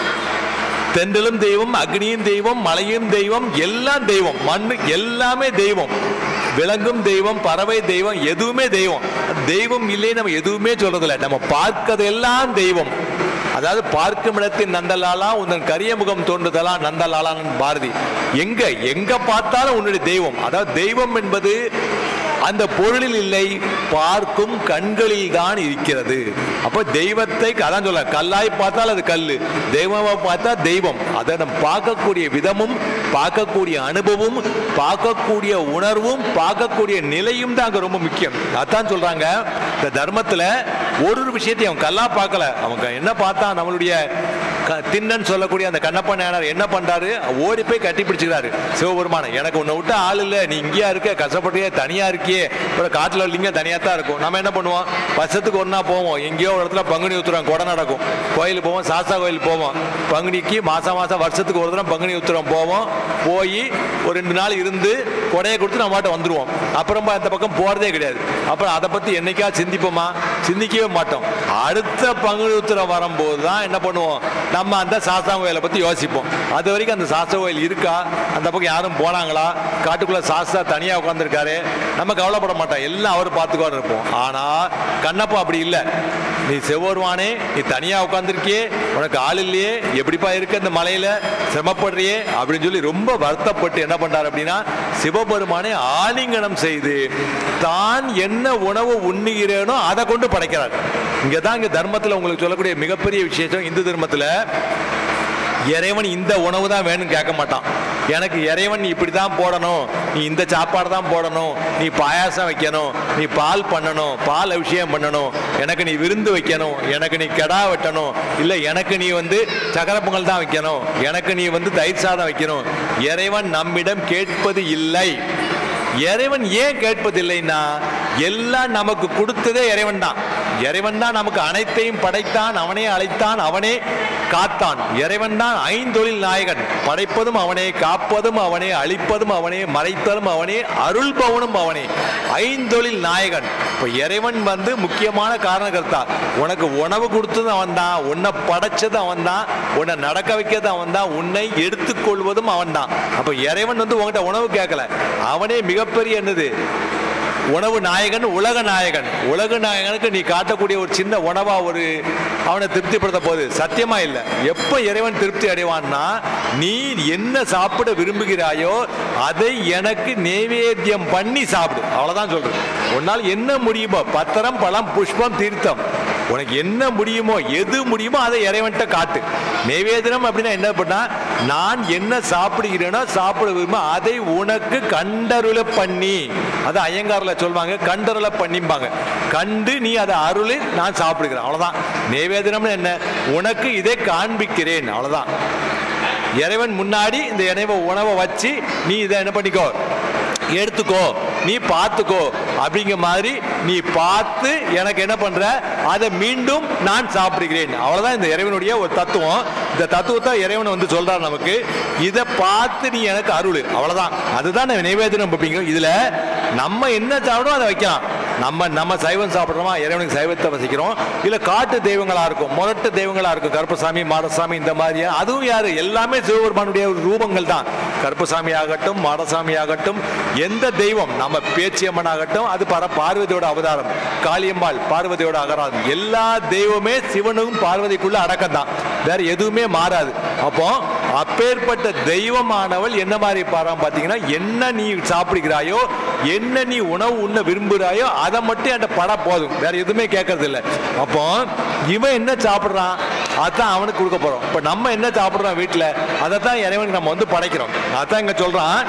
தென்றலும் தெய்வம், அக்னியும் தெய்வம், மலையும் தெய்வம், எல்லாம் தெய்வம், மண்ணு எல்லாமே தெய்வம், விலங்கும் தெய்வம், பறவை தெய்வம், எதுவுமே தெய்வம். தெய்வம் இல்லையே நம்ம எதுவுமே சொல்றதில்லை. நம்ம பார்க்கறது எல்லாம் தெய்வம். அதாவது பார்க்கும் இடத்தின் நந்தலாலா உன் கரிய முகம் தோன்றுதலா நந்தலாலான் பாரதி. எங்க எங்க பார்த்தாலும் உன்னுடைய தெய்வம். அதாவது தெய்வம் என்பது அந்த பொருளில் இல்லை, பார்க்கும் கண்களில் தான் இருக்கிறது. அப்போ தெய்வத்தை அதான் சொல்ல, கல்லாய் பார்த்தால் அது கல்லு, தெய்வமா பார்த்தா தெய்வம். அதை நம்ம பார்க்கக்கூடிய விதமும், பார்க்கக்கூடிய அனுபவம், பார்க்கக்கூடிய உணர்வும், பார்க்கக்கூடிய நிலையும் தான் அங்க ரொம்ப முக்கியம். அதான் சொல்றாங்க இந்த தர்மத்துல ஒரு ஒரு விஷயத்தையும் அவன் கல்லா பார்க்கல. அவங்க என்ன பார்த்தா நம்மளுடைய திண்ணன் சொல்லக்கூடிய அந்த கண்ணப்ப நாயனார் என்ன பண்றாரு? ஓடி போய் கட்டி பிடிச்சுக்கிறாரு சிவபெருமான. எனக்கு உன்னை விட்டு ஆள் இல்லை, நீ இங்கேயா இருக்க, கஷ்டப்பட்டியே, தனியா இருக்கியே, அப்புறம் காட்டுல இல்லைங்க தனியா தான் இருக்கும். நம்ம என்ன பண்ணுவோம்? வருஷத்துக்கு ஒன்னா போவோம், எங்கேயோ ஒரு இடத்துல பங்குனி உத்திரம் கொடை நடக்கும், கோயிலுக்கு போவோம், சாஸ்தா கோயில் போவோம். பங்குனிக்கு மாசம் மாசம் வருஷத்துக்கு ஒரு தடவை பங்குனி உத்திரம் போவோம். போய் ஒரு ரெண்டு நாள் இருந்து கொடையை கொடுத்து நம்ம மாட்ட வந்துருவோம். அப்புறமா அந்த பக்கம் போறதே கிடையாது. அப்புறம் அதை பத்தி என்னைக்கா சிந்திப்போமா? சிந்திக்கவே மாட்டோம். அடுத்த பங்குனி உத்திரம் வரும்போது தான் என்ன பண்ணுவோம்? நம்ம அந்த சாஸ்தா கோயிலை பத்தி யோசிப்போம். அது வரைக்கும் அந்த சாஸ்தா கோயில் இருக்கா, அந்த பக்கம் யாரும் போனாங்களா, காட்டுக்குள்ள சாஸ்தா தனியா உட்கார்ந்துருக்காரு, நம்ம கவலைப்பட மாட்டோம், எல்லாம் அவர் பார்த்துக்கோன்னு இருப்போம். ஆனா கண்ணப்பா அப்படி இல்லை. நீ சிவபெருமானே, நீ தனியா உட்கார்ந்துருக்கியே, உனக்கு ஆள் இல்லையே, எப்படிப்பா இருக்க இந்த மலையில, சிரமப்படுறியே அப்படின்னு சொல்லி ரொம்ப வருத்தப்பட்டு என்ன பண்றாரு அப்படின்னா சிவபெருமானை ஆலிங்கனம் செய்து தான் என்ன உணவு உண்ணுகிறேனோ அதை கொண்டு படைக்கிறார். இங்கதான் இங்க தர்மத்துல உங்களுக்கு சொல்லக்கூடிய மிகப்பெரிய விசேஷம். இந்து தர்மத்துல இறைவன் இந்த உணவு தான் வேணும்னு கேட்க மாட்டான். எனக்கு இறைவன் நீ இப்படி தான் போடணும், நீ இந்த சாப்பாடு தான் போடணும், நீ பாயாசம் வைக்கணும், நீ பால் பண்ணணும், பால் அபிஷேகம் பண்ணணும், எனக்கு நீ விருந்து வைக்கணும், எனக்கு நீ கெடா வெட்டணும், இல்லை எனக்கு நீ வந்து சக்கரை பொங்கல் தான் வைக்கணும், எனக்கு நீ வந்து தயிர் சாதம் வைக்கணும். இறைவன் நம்மிடம் கேட்பது இல்லை. இறைவன் ஏன் கேட்பதில்லைன்னா எல்லாம் நமக்கு கொடுத்ததே இறைவன் தான். இறைவன் தான் நமக்கு அனைத்தையும் படைத்தான், அவனே அழைத்தான், அவனே காத்தான். இறைவன் தான் ஐந்தொழில் நாயகன். படைப்பதும் அவனே, காப்பதும் அவனே, அழிப்பதும் அவனே, மறைத்தலும் அவனே, அருள்பவனும் அவனே. ஐந்தொழில் நாயகன். இப்போ இறைவன் வந்து முக்கியமான காரணகர்த்தா. உனக்கு உணவு கொடுத்தது அவன் தான், உன்னை படைச்சது அவன் தான், உன்னை நடக்க வைக்கிறது அவன் தான், உன்னை எடுத்துக்கொள்வதும் அவன் தான். அப்போ இறைவன் வந்து உங்ககிட்ட உணவு கேட்கல, அவனே மிகப்பெரிய என்னது உணவு நாயகன், உலக நாயகன். உலக நாயகனுக்கு நீ காட்டக்கூடிய ஒரு சின்ன உணவா ஒரு அவனை திருப்திப்படுத்த போகுது? சத்தியமா இல்லை. எப்ப இறைவன் திருப்தி அடைவான்னா நீ என்ன சாப்பிட விரும்புகிறாயோ அதை எனக்கு நைவேத்தியம் பண்ணி சாப்பிடு, அவ்வளவுதான் சொல்றது. உன்னால் என்ன முடியுமோ, பத்திரம் பழம் புஷ்பம் தீர்த்தம், உனக்கு என்ன முடியுமோ, எது முடியுமோ அதை இறைவன்கிட்ட காட்டு. நைவேத்தியம் அப்படின்னா என்ன பண்ணா, நான் என்ன சாப்பிடுகிறேனோ சாப்பிட விரும்ப அதை உனக்கு கண்டருள பண்ணி, அது ஐயங்காரில் சொல்வாங்க, கண்டருள பண்ணிப்பாங்க. கண்டு நீ அதை அருளி நான் சாப்பிடுகிறேன், அவ்வளவுதான். நைவேத்தியம்னு என்ன, உனக்கு இதை காண்பிக்கிறேன், அவ்வளவுதான். இறைவன் முன்னாடி இந்த இணைவை உணவை வச்சு நீ இதை என்ன பண்ணிக்கோ, எடுத்துக்கோ, நீ பார்த்துக்கோ அப்படிங்கிற மாதிரி நீ பார்த்து எனக்கு என்ன பண்ற, அதை மீண்டும் நான் சாப்பிடுகிறேன், அவ்வளவுதான் இந்த இறைவனுடைய ஒரு தத்துவம். இந்த தத்துவத்தை இறைவன் வந்து சொல்றாரு நமக்கு. இதை பார்த்து நீ எனக்கு அருள், அவ்வளவுதான். அதுதான் நைவேத்தியம் வைப்பீங்க. இதுல நம்ம என்ன சாப்பிடுறோம் அதை வைக்கலாம். நம்ம நம்ம சைவம் சாப்பிட்றோமா, இறைவனுக்கு சைவத்தை வசிக்கிறோம். இல்ல காட்டு தெய்வங்களா இருக்கும், முரட்டு தெய்வங்களா இருக்கும், கருப்பசாமி மாடசாமி இந்த மாதிரியா, அதுவும் யாரு, எல்லாமே சிவபெருமானுடைய ரூபங்கள் தான். கருப்பசாமி ஆகட்டும், மாடசாமி ஆகட்டும், எந்த தெய்வம், நம்ம பேச்சியம்மன் ஆகட்டும், அது பர பார்வதியோட அவதாரம், காளியம்மாள் பார்வதியோட அவதாரம், எல்லா தெய்வமே சிவனுக்கும் பார்வதிக்குள்ள அடக்கம் தான், வேற எதுவுமே மாறாது. அப்போ அப்பேற்பட்ட தெய்வமானவள் என்ன மாதிரி பாராம பாத்தீங்கன்னா, என்ன நீ சாப்பிடுகிறாயோ, என்ன நீ உணவு உண்ண விரும்புகிறாயோ அதை மட்டும் என்கிட்ட பட போதும், வேற எதுவுமே கேட்கறது இல்லை. அப்போ இவன் என்ன சாப்பிட்றான் அதான் அவனுக்கு கொடுக்க போறோம். இப்ப நம்ம என்ன சாப்பிட்றோம் வீட்டுல, அதை தான் இறைவனுக்கு நம்ம வந்து படைக்கிறோம். அதான் இங்க சொல்றான்,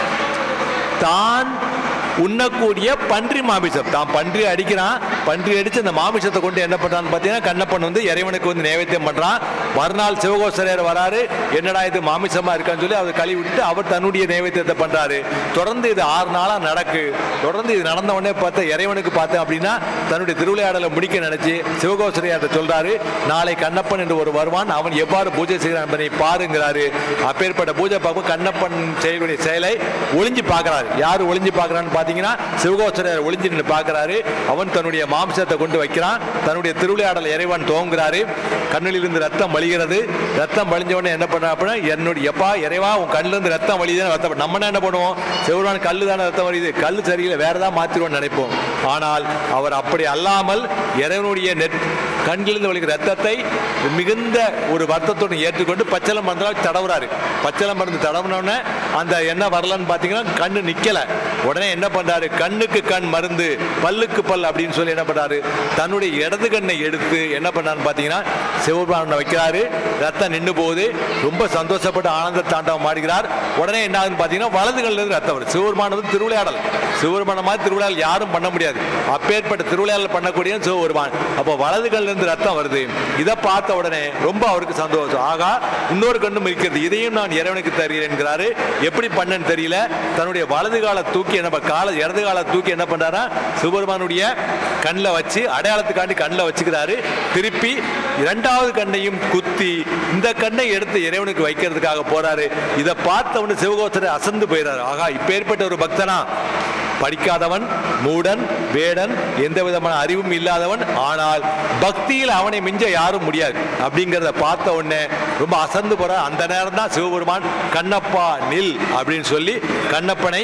தான் உண்ணக்கூடிய பன்றி மாமிசம், தான் பன்றி அடிக்கிறான், பன்றி அடிச்சு அந்த மாமிசத்தை கொண்டு என்ன பண்றான்னு பார்த்தீங்கன்னா, கண்ணப்பன் வந்து இறைவனுக்கு வந்து நைவேத்தியம் பண்றான். மறுநாள் சிவகோசரையர் வராரு, என்னடா இது மாமிசமா இருக்கான்னு சொல்லி அவர் கழுவி விட்டு அவர் தன்னுடைய நைவேத்தியத்தை பண்றாரு. தொடர்ந்து இது ஆறு நாளா நடக்கு. தொடர்ந்து இது நடந்த உடனே பார்த்த இறைவனுக்கு பார்த்தேன் அப்படின்னா, தன்னுடைய திருவிளையாடலை முடிக்க நினைச்சு சிவகோசரையர்கிட்ட சொல்றாரு, நாளை கண்ணப்பன் என்று ஒரு வருவான், அவன் எவ்வாறு பூஜை செய்கிறான் என்பதை பாருங்கிறாரு. அப்பேற்பட்ட பூஜை பார்க்கும் கண்ணப்பன் செய்யக்கூடிய செயலை ஒளிஞ்சு பார்க்கிறாரு. யாரு ஒளிஞ்சு பார்க்கிறான்னு பாத்தீங்கன்னா, சிவகோசரையர் ஒளிஞ்சு நின்று பார்க்கிறாரு. அவன் தன்னுடைய மாம்சத்தை கொண்டு வைக்கிறான். தன்னுடைய திருவிளையாடல் இறைவன் துவங்குறாரு. கண்ணிலிருந்து ரத்தம் வழிகிறது. ரத்தம் வழிஞ்சவொடனே என்ன பண்ண அப்படின்னா, என்னுடைய எப்பா இறைவா உன் கண்ணிலிருந்து ரத்தம் வழிதான் ரத்தம். நம்ம என்ன பண்ணுவோம், சிவருமான் கல்லு தானே ரத்தம் வழியுது, கல்லு சரியில்லை வேற ஏதாவது மாத்திருவோம்னு நினைப்போம். ஆனால் அவர் அப்படி அல்லாமல் இறைவனுடைய நெட் கண்ணிலிருந்து வழிகிற ரத்தத்தை மிகுந்த ஒரு வருத்தத்தோடு ஏற்றுக்கொண்டு பச்சளை மருந்து தடவுறாரு. பச்சளை மருந்து தடவுனோடனே அந்த என்ன வரலன்னு பார்த்தீங்கன்னா, கண்ணு நிக்கல. உடனே என்ன பண்றாரு, கண்ணுக்கு கண் மருந்து பல்லுக்கு பல் அப்படின்னு சொல்லி என்ன பண்றாரு, தன்னுடைய இடது கண்ணை எடுத்து என்ன பண்ணான்னு பார்த்தீங்கன்னா சிவபெருமானை வைக்கிறாரு. ரத்தம் நின்று போகுது. ரொம்ப சந்தோஷப்பட்டு ஆனந்த தாண்டவம் ஆடுகிறார். உடனே என்ன ஆகுதுன்னு பார்த்தீங்கன்னா, வலது கண்ணில் இருந்து ரத்தம் வருது. சிவபெருமான் வந்து திருவிளையாடல், சிவபெருமான மாதிரி திருவிளையாடல் யாரும் பண்ண முடியாது. அப்பேற்பட்ட திருவிளையாடல் பண்ணக்கூடிய சிவபெருமான். அப்போ வலது கண்ணில் இருந்து ரத்தம் வருது. இதை பார்த்த உடனே ரொம்ப அவருக்கு சந்தோஷம். ஆகா, இன்னொரு கண்ணும் இருக்கிறது, இதையும் நான் இறைவனுக்கு தருகிறேன் என்கிறாரு. எப்படி பண்ணன்னு தெரியல, தன்னுடைய வலது கால தூக்கி என்ன கால இடது கால தூக்கி என்ன பண்றாரா, சிவபெருமானுடைய கண்ணில் வச்சு அடையாளத்துக்காண்டி கண்ணில் வச்சுக்கிறாரு. திருப்பி இரண்டாவது கண்ணையும் குத்தி இந்த கண்ணை எடுத்து இறைவனுக்கு வைக்கிறதுக்காக போறாரு. இதை பார்த்தவனு சிவகோசரர் அசந்து போயிறாரு. ஆகா, இப்பேற்பட்ட ஒரு பக்தனா, படிக்காதவன், மூடன், வேடன், எந்த விதமான அறிவும் இல்லாதவன், ஆனால் பக்தியில் அவனை மிஞ்ச யாரும் முடியாது அப்படிங்கிறத பார்த்த உடனே ரொம்ப அசந்து போற. அந்த நேரம் தான் சிவபெருமான் கண்ணப்பா நில் அப்படின்னு சொல்லி கண்ணப்பனை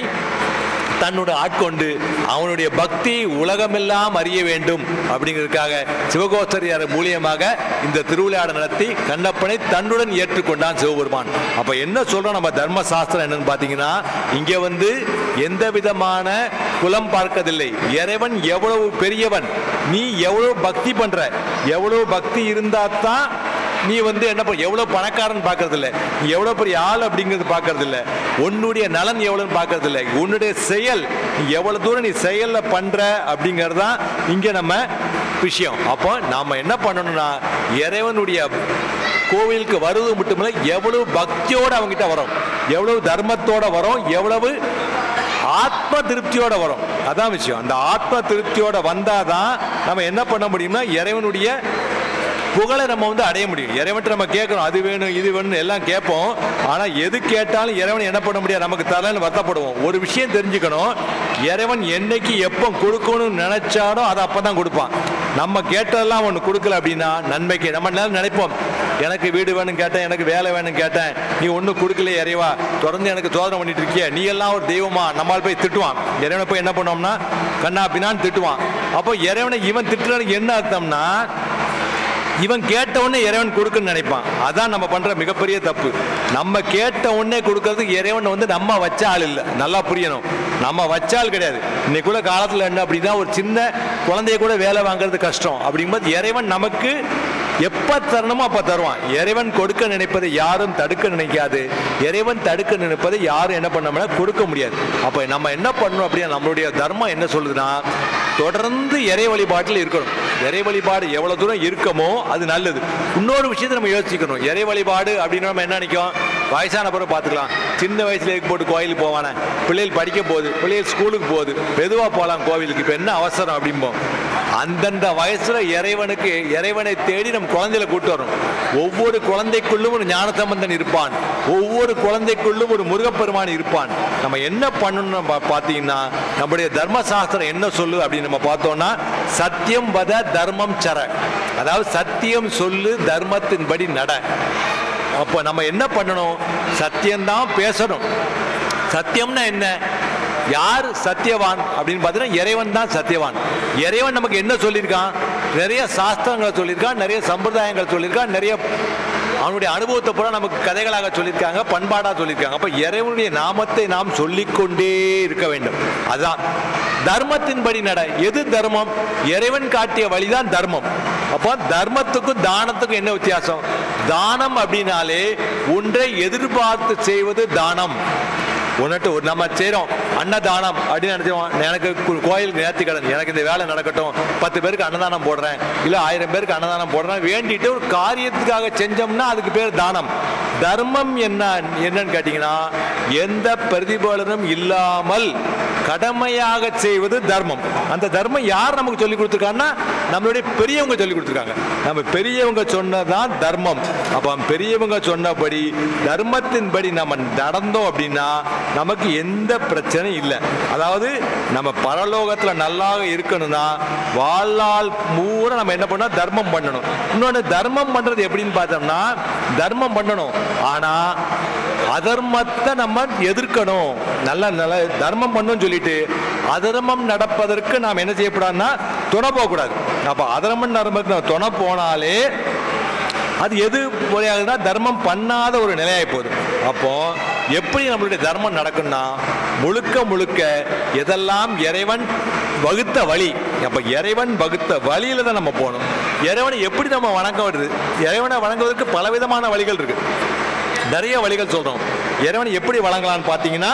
தன்னோட ஆட்கொண்டு அவனுடைய பக்தி உலகமெல்லாம் அறிய வேண்டும் அப்படிங்கிறதுக்காக சிவகோசரியார் மூலியமாக இந்த திருவிளையாடல் நடத்தி கண்ணப்பனை தன்னுடன் ஏற்றுக்கொண்டான் சிவபெருமான். அப்ப என்ன சொல்றோம் நம்ம தர்ம சாஸ்திரம் என்னன்னு பாத்தீங்கன்னா, இங்க வந்து எந்த விதமான குலம் பார்க்கதில்லை. இறைவன் எவ்வளவு பெரியவன், நீ எவ்வளவு பக்தி பண்ற, எவ்வளவு பக்தி இருந்தா தான் நீ வந்து என்ன பண்ண, எவ்வளவு பணக்காரன் பார்க்கறது இல்லை, நீ எவ்வளவு பெரிய ஆள் அப்படிங்கிறது பார்க்கறது இல்லை, உன்னுடைய நலன் எவ்வளவுன்னு பார்க்கறது இல்லை, உன்னுடைய செயல் நீ எவ்வளவு தூரம் நீ செயல்ல பண்ற அப்படிங்கிறது தான் இங்க நம்ம விஷயம். அப்போ நாம என்ன பண்ணணும்னா, இறைவனுடைய கோவிலுக்கு வருவது மட்டுமில்லை, எவ்வளவு பக்தியோட அவங்ககிட்ட வரும், எவ்வளவு தர்மத்தோட வரும், எவ்வளவு ஆத்ம திருப்தியோட வரும், அதான் விஷயம். அந்த ஆத்ம திருப்தியோட வந்தாதான் நம்ம என்ன பண்ண முடியும்னா, இறைவனுடைய புகழை நம்ம வந்து அடைய முடியும். இறைவன் நம்ம கேட்கறோம், அது வேணும் இது வேணும் எல்லாம் கேட்போம். ஆனா எது கேட்டாலும் இறைவன் என்ன பண்ண முடியாது, நமக்கு தரலன்னு வருத்தப்படுவோம். ஒரு விஷயம் தெரிஞ்சுக்கணும், இறைவன் என்னைக்கு எப்போ கொடுக்கணும்னு நினைச்சாலும் அதை அப்பதான் கொடுப்பான். நம்ம கேட்டதெல்லாம் ஒன்று கொடுக்கல அப்படின்னா நன்மைக்கு நம்ம நினைப்போம், எனக்கு வீடு வேணும் கேட்டேன், எனக்கு வேலை வேணும் கேட்டேன், நீ ஒன்றும் கொடுக்கல இறைவா, தொடர்ந்து எனக்கு சோதனை பண்ணிட்டு இருக்கிய, நீ எல்லாம் ஒரு தெய்வமா, நம்மால் போய் திட்டுவான். இறைவனை போய் என்ன பண்ணோம்னா கண்ணா பின்னான்னு திட்டுவான். அப்போ இறைவனை இவன் திட்டுறதுக்கு என்ன அர்த்தம்னா, இவன் கேட்ட உடனே இறைவன் கொடுக்குன்னு நினைப்பான். அதான் நம்ம பண்ற மிகப்பெரிய தப்பு. நம்ம கேட்ட உடனே கொடுக்கறதுக்கு இறைவன் வந்து நம்ம வச்ச ஆள் இல்லை, நல்லா புரியணும். நம்ம வச்சால் கிடையாது. இன்னைக்குள்ள காலத்துல என்ன அப்படின்னா, ஒரு சின்ன குழந்தைய கூட வேலை வாங்குறது கஷ்டம். அப்படிங்கும்போது இறைவன் நமக்கு எப்ப தரணுமோ அப்ப தருவான். இறைவன் கொடுக்க நினைப்பதை யாரும் தடுக்க நினைக்காது, இறைவன் தடுக்க நினைப்பதை யாரும் என்ன பண்ண கொடுக்க முடியாது. அப்ப நம்ம என்ன பண்ணணும் அப்படின்னா, நம்மளுடைய தர்மம் என்ன சொல்லுதுன்னா, தொடர்ந்து இறை வழிபாட்டில் இருக்கணும். இறை வழிபாடு எவ்வளவு தூரம் இருக்கமோ அது நல்லது. இன்னொரு விஷயத்தை நம்ம யோசிக்கணும், இறை வழிபாடு அப்படின்னு நம்ம என்ன நினைக்கும், வயசான பிறகு பார்த்துக்கலாம், சின்ன வயசுல போட்டு கோயிலுக்கு போவானே, பிள்ளைகள் படிக்க போகுது, பிள்ளைகள் ஸ்கூலுக்கு போகுது, மெதுவா போகலாம் கோவிலுக்கு, இப்ப என்ன அவசரம் அப்படிம்போம். அந்தந்த வயசுல இறைவனுக்கு இறைவனை தேடி நம்ம குழந்தைகளை கூட்டு வரணும். ஒவ்வொரு குழந்தைக்குள்ளும் ஒரு ஞானசம்பந்தன் இருப்பான், ஒவ்வொரு குழந்தைக்குள்ளும் ஒரு முருகப்பெருமான் இருப்பான். நம்ம என்ன பண்ணணும் பார்த்தீங்கன்னா, நம்முடைய தர்மசாஸ்திரம் என்ன சொல்லு அப்படின்னு நம்ம பார்த்தோம்னா, சத்தியம் வத தர்மம் சர, அதாவது சத்தியம் சொல்லு தர்மத்தின்படி நட. அப்போ நம்ம என்ன பண்ணணும், சத்தியம்தான் பேசணும். சத்தியம்னா என்ன, யார் சத்தியவான் அப்படின்னு பார்த்தீங்கன்னா இறைவன் தான் சத்தியவான். இறைவன் நமக்கு என்ன சொல்லியிருக்கான், நிறைய சாஸ்திரங்களை சொல்லியிருக்கான், நிறைய சம்பிரதாயங்கள் சொல்லியிருக்கான், நிறைய அவனுடைய அனுபவத்தை பூரா நமக்கு கதைகளாக சொல்லியிருக்காங்க, பண்பாடாக சொல்லியிருக்காங்க. அப்போ இறைவனுடைய நாமத்தை நாம் சொல்லிக்கொண்டே இருக்க வேண்டும். அதுதான் தர்மத்தின்படி நட. எது தர்மம், இறைவன் காட்டிய வழிதான் தர்மம். அப்போ தர்மத்துக்கும் தானத்துக்கும் என்ன வித்தியாசம், தானம் அப்படின்னாலே ஒன்றை எதிர்பார்த்து செய்வது தானம். ஒன்றுட்டு ஒரு நம்ம செய்கிறோம் அன்னதானம் அப்படின்னு நினைச்சோம், எனக்கு கோயில் நேர்த்தி கடன், எனக்கு இந்த வேலை நடக்கட்டும், பத்து பேருக்கு அன்னதானம் போடுறேன், இல்லை ஆயிரம் பேருக்கு அன்னதானம் போடுறேன் வேண்டிட்டு ஒரு காரியத்துக்காக செஞ்சோம்னா அதுக்கு பேர் தானம். தர்மம் என்ன என்னன்னு கேட்டீங்கன்னா, எந்த பிரதிபலனும் இல்லாமல் கடமையாக செய்வது தர்மம். அந்த தர்மம் யார் நமக்கு சொல்லி கொடுத்துருக்காங்கன்னா, நம்மளுடைய பெரியவங்க சொல்லி கொடுத்துருக்காங்க. நம்ம பெரியவங்க சொன்னதான் தர்மம். அப்போ பெரியவங்க சொன்னபடி தர்மத்தின்படி நம்ம நடந்தோம் அப்படின்னா நமக்கு எந்த பிரச்சனையும் இல்லை. அதாவது நம்ம பரலோகத்தில் நல்லா இருக்கணும்னா வாழ்நாள் பூரா நம்ம என்ன பண்ணோம், தர்மம் பண்ணணும். இன்னொன்று, தர்மம் பண்றது எப்படின்னு பார்த்தோம்னா, தர்மம் பண்ணணும், ஆனா அதர்மத்தை நம்ம எதிர்க்கணும். நல்ல நல்ல தர்மம் பண்ணணும்னு சொல்லிட்டு அதர்மம் நடப்பதற்கு நாம் என்ன செய்யக்கூடாதுன்னா துணை போகக்கூடாது. அப்போ அதர்மம் நடப்பதற்கு துணை போனாலே அது எது போயாகுதுன்னா தர்மம் பண்ணாத ஒரு நிலையாய் போகுது. அப்போ எப்படி நம்மளுடைய தர்மம் நடக்கும்னா, முழுக்க முழுக்க எதெல்லாம் இறைவன் வகுத்த வழி, அப்போ இறைவன் வகுத்த வழியில தான் நம்ம போகணும். இறைவனை எப்படி நம்ம வணங்க வருது, இறைவனை வணங்குவதற்கு பலவிதமான வழிகள் இருக்கு, நிறைய வழிகள் சொல்றோம். இறைவனை எப்படி வணங்கலான்னு பார்த்தீங்கன்னா,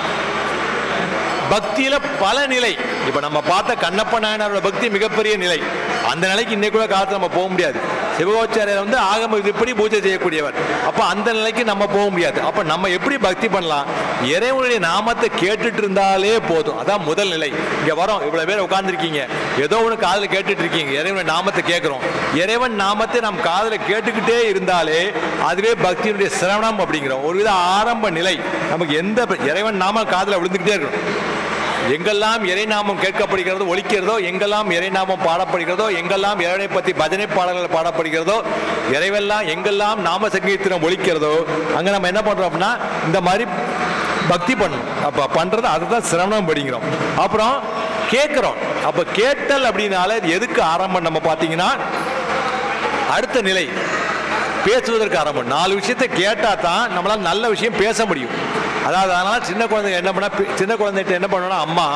பக்தியில பல நிலை. இப்ப நம்ம பார்த்த கண்ணப்ப நாயனாரோட பக்தி மிகப்பெரிய நிலை. அந்த நிலைக்கு இன்னைக்கு கூட காலத்தில் நம்ம போக முடியாது. சிவகோச்சாரியர் வந்து ஆகம இப்படி பூஜை செய்யக்கூடியவர். அப்ப அந்த நிலைக்கு நம்ம போக முடியாது. அப்ப நம்ம எப்படி பக்தி பண்ணலாம், இறைவனுடைய நாமத்தை கேட்டுட்டு இருந்தாலே போதும். அதான் முதல் நிலை. இங்க வரோம், இவ்வளவு பேர் உட்கார்ந்துருக்கீங்க, ஏதோ ஒன்று காதில் கேட்டுட்டு இருக்கீங்க, இறைவனுடைய நாமத்தை கேட்கிறோம். இறைவன் நாமத்தை நம் காதில் கேட்டுக்கிட்டே இருந்தாலே அதுவே பக்தியினுடைய சிரவணம் அப்படிங்கிறோம். ஒருவித ஆரம்ப நிலை. நமக்கு எந்த இறைவன் நாம காதில் விழுந்துக்கிட்டே இருக்கணும். எங்கெல்லாம் இறைநாமம் கேட்கப்படுகிறதோ, ஒலிக்கிறதோ, எங்கெல்லாம் இறைநாமம் பாடப்படுகிறதோ, எங்கெல்லாம் இறைவனை பற்றி பஜனை பாடல்கள் பாடப்படுகிறதோ, இறைவெல்லாம் எங்கெல்லாம் நாம சங்கீர்த்தனம் ஒலிக்கிறதோ, அங்கே நம்ம என்ன பண்றோம் அப்படின்னா இந்த மாதிரி பக்தி பண்ணணும். அப்போ பண்றது அதுதான் சிரவணம் படிக்கிறோம். அப்புறம் கேட்கிறோம். அப்போ கேட்டல் அப்படின்னால எதுக்கு ஆரம்பம் நம்ம பார்த்தீங்கன்னா, அடுத்த நிலை பேசுவதற்கு ஆரம்பம். நாலு விஷயத்தை கேட்டா தான் நம்மளால் நல்ல விஷயம் பேச முடியும். அதாவது அதனால சின்ன குழந்தைங்க என்ன பண்ணா, சின்ன குழந்தைகிட்ட என்ன பண்ணணும்னா, அம்மா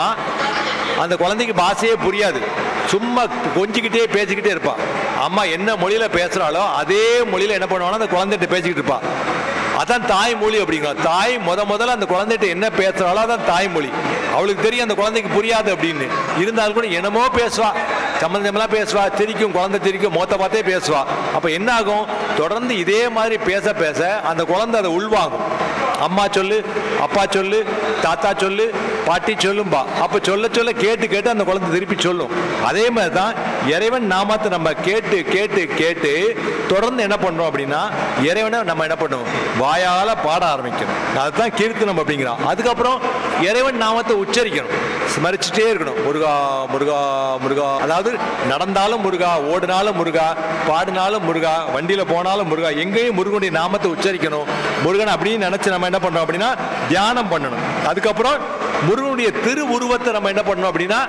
அந்த குழந்தைக்கு பாஷையே புரியாது, சும்மா கொஞ்சிக்கிட்டே பேசிக்கிட்டே இருப்பா. அம்மா என்ன மொழியில பேசுறாளோ அதே மொழியில என்ன பண்ணுவாங்கன்னா அந்த குழந்தைகிட்ட பேசிக்கிட்டு இருப்பா. அதான் தாய்மொழி அப்படிங்கிறோம். தாய் முத முதல்ல அந்த குழந்தைகிட்ட என்ன பேசுறாளோ அதான் தாய்மொழி. அவளுக்கு தெரியும் அந்த குழந்தைக்கு புரியாது அப்படின்னு, இருந்தாலும் கூட என்னமோ பேசுவா, சம்பந்தமெல்லாம் பேசுவா, திரிக்கும், குழந்தை திரிக்கும், மொத்த பார்த்தே பேசுவா. அப்ப என்ன ஆகும், தொடர்ந்து இதே மாதிரி பேச பேச அந்த குழந்தை அதை உள்வாங்கும். அம்மா சொல்லு, அப்பா சொல்லு, தாத்தா சொல்லு, பாட்டி சொல்லும்பா. அப்ப சொல்ல சொல்ல கேட்டு கேட்டு அந்த குழந்தை திருப்பி சொல்லும். அதே மாதிரி தான் இறைவன் நாமத்தை நம்ம கேட்டு கேட்டு கேட்டு தொடர்ந்து என்ன பண்றோம் அப்படின்னா, இறைவனை நம்ம என்ன பண்ணுவோம், வாயால பாட ஆரம்பிக்கணும். அதுதான் கீர்த்தனம் அப்படிங்கிறோம். அதுக்கப்புறம் இறைவன் நாமத்தை உச்சரிக்கணும், ஸ்மரிச்சுட்டே இருக்கணும். முருகா முருகா முருகா. அதாவது நடந்தாலும் முருகா, ஓடினாலும் முருகா, பாடினாலும் முருகா, வண்டியில போனாலும் முருகா, எங்கேயும் முருகனுடைய நாமத்தை உச்சரிக்கணும். முருகன் அப்படின்னு நினைச்சு நம்ம என்ன பண்றோம் அப்படின்னா தியானம் பண்ணணும். அதுக்கப்புறம் முருகனுடைய திரு உருவத்தை நம்ம என்ன பண்ணணும் அப்படின்னா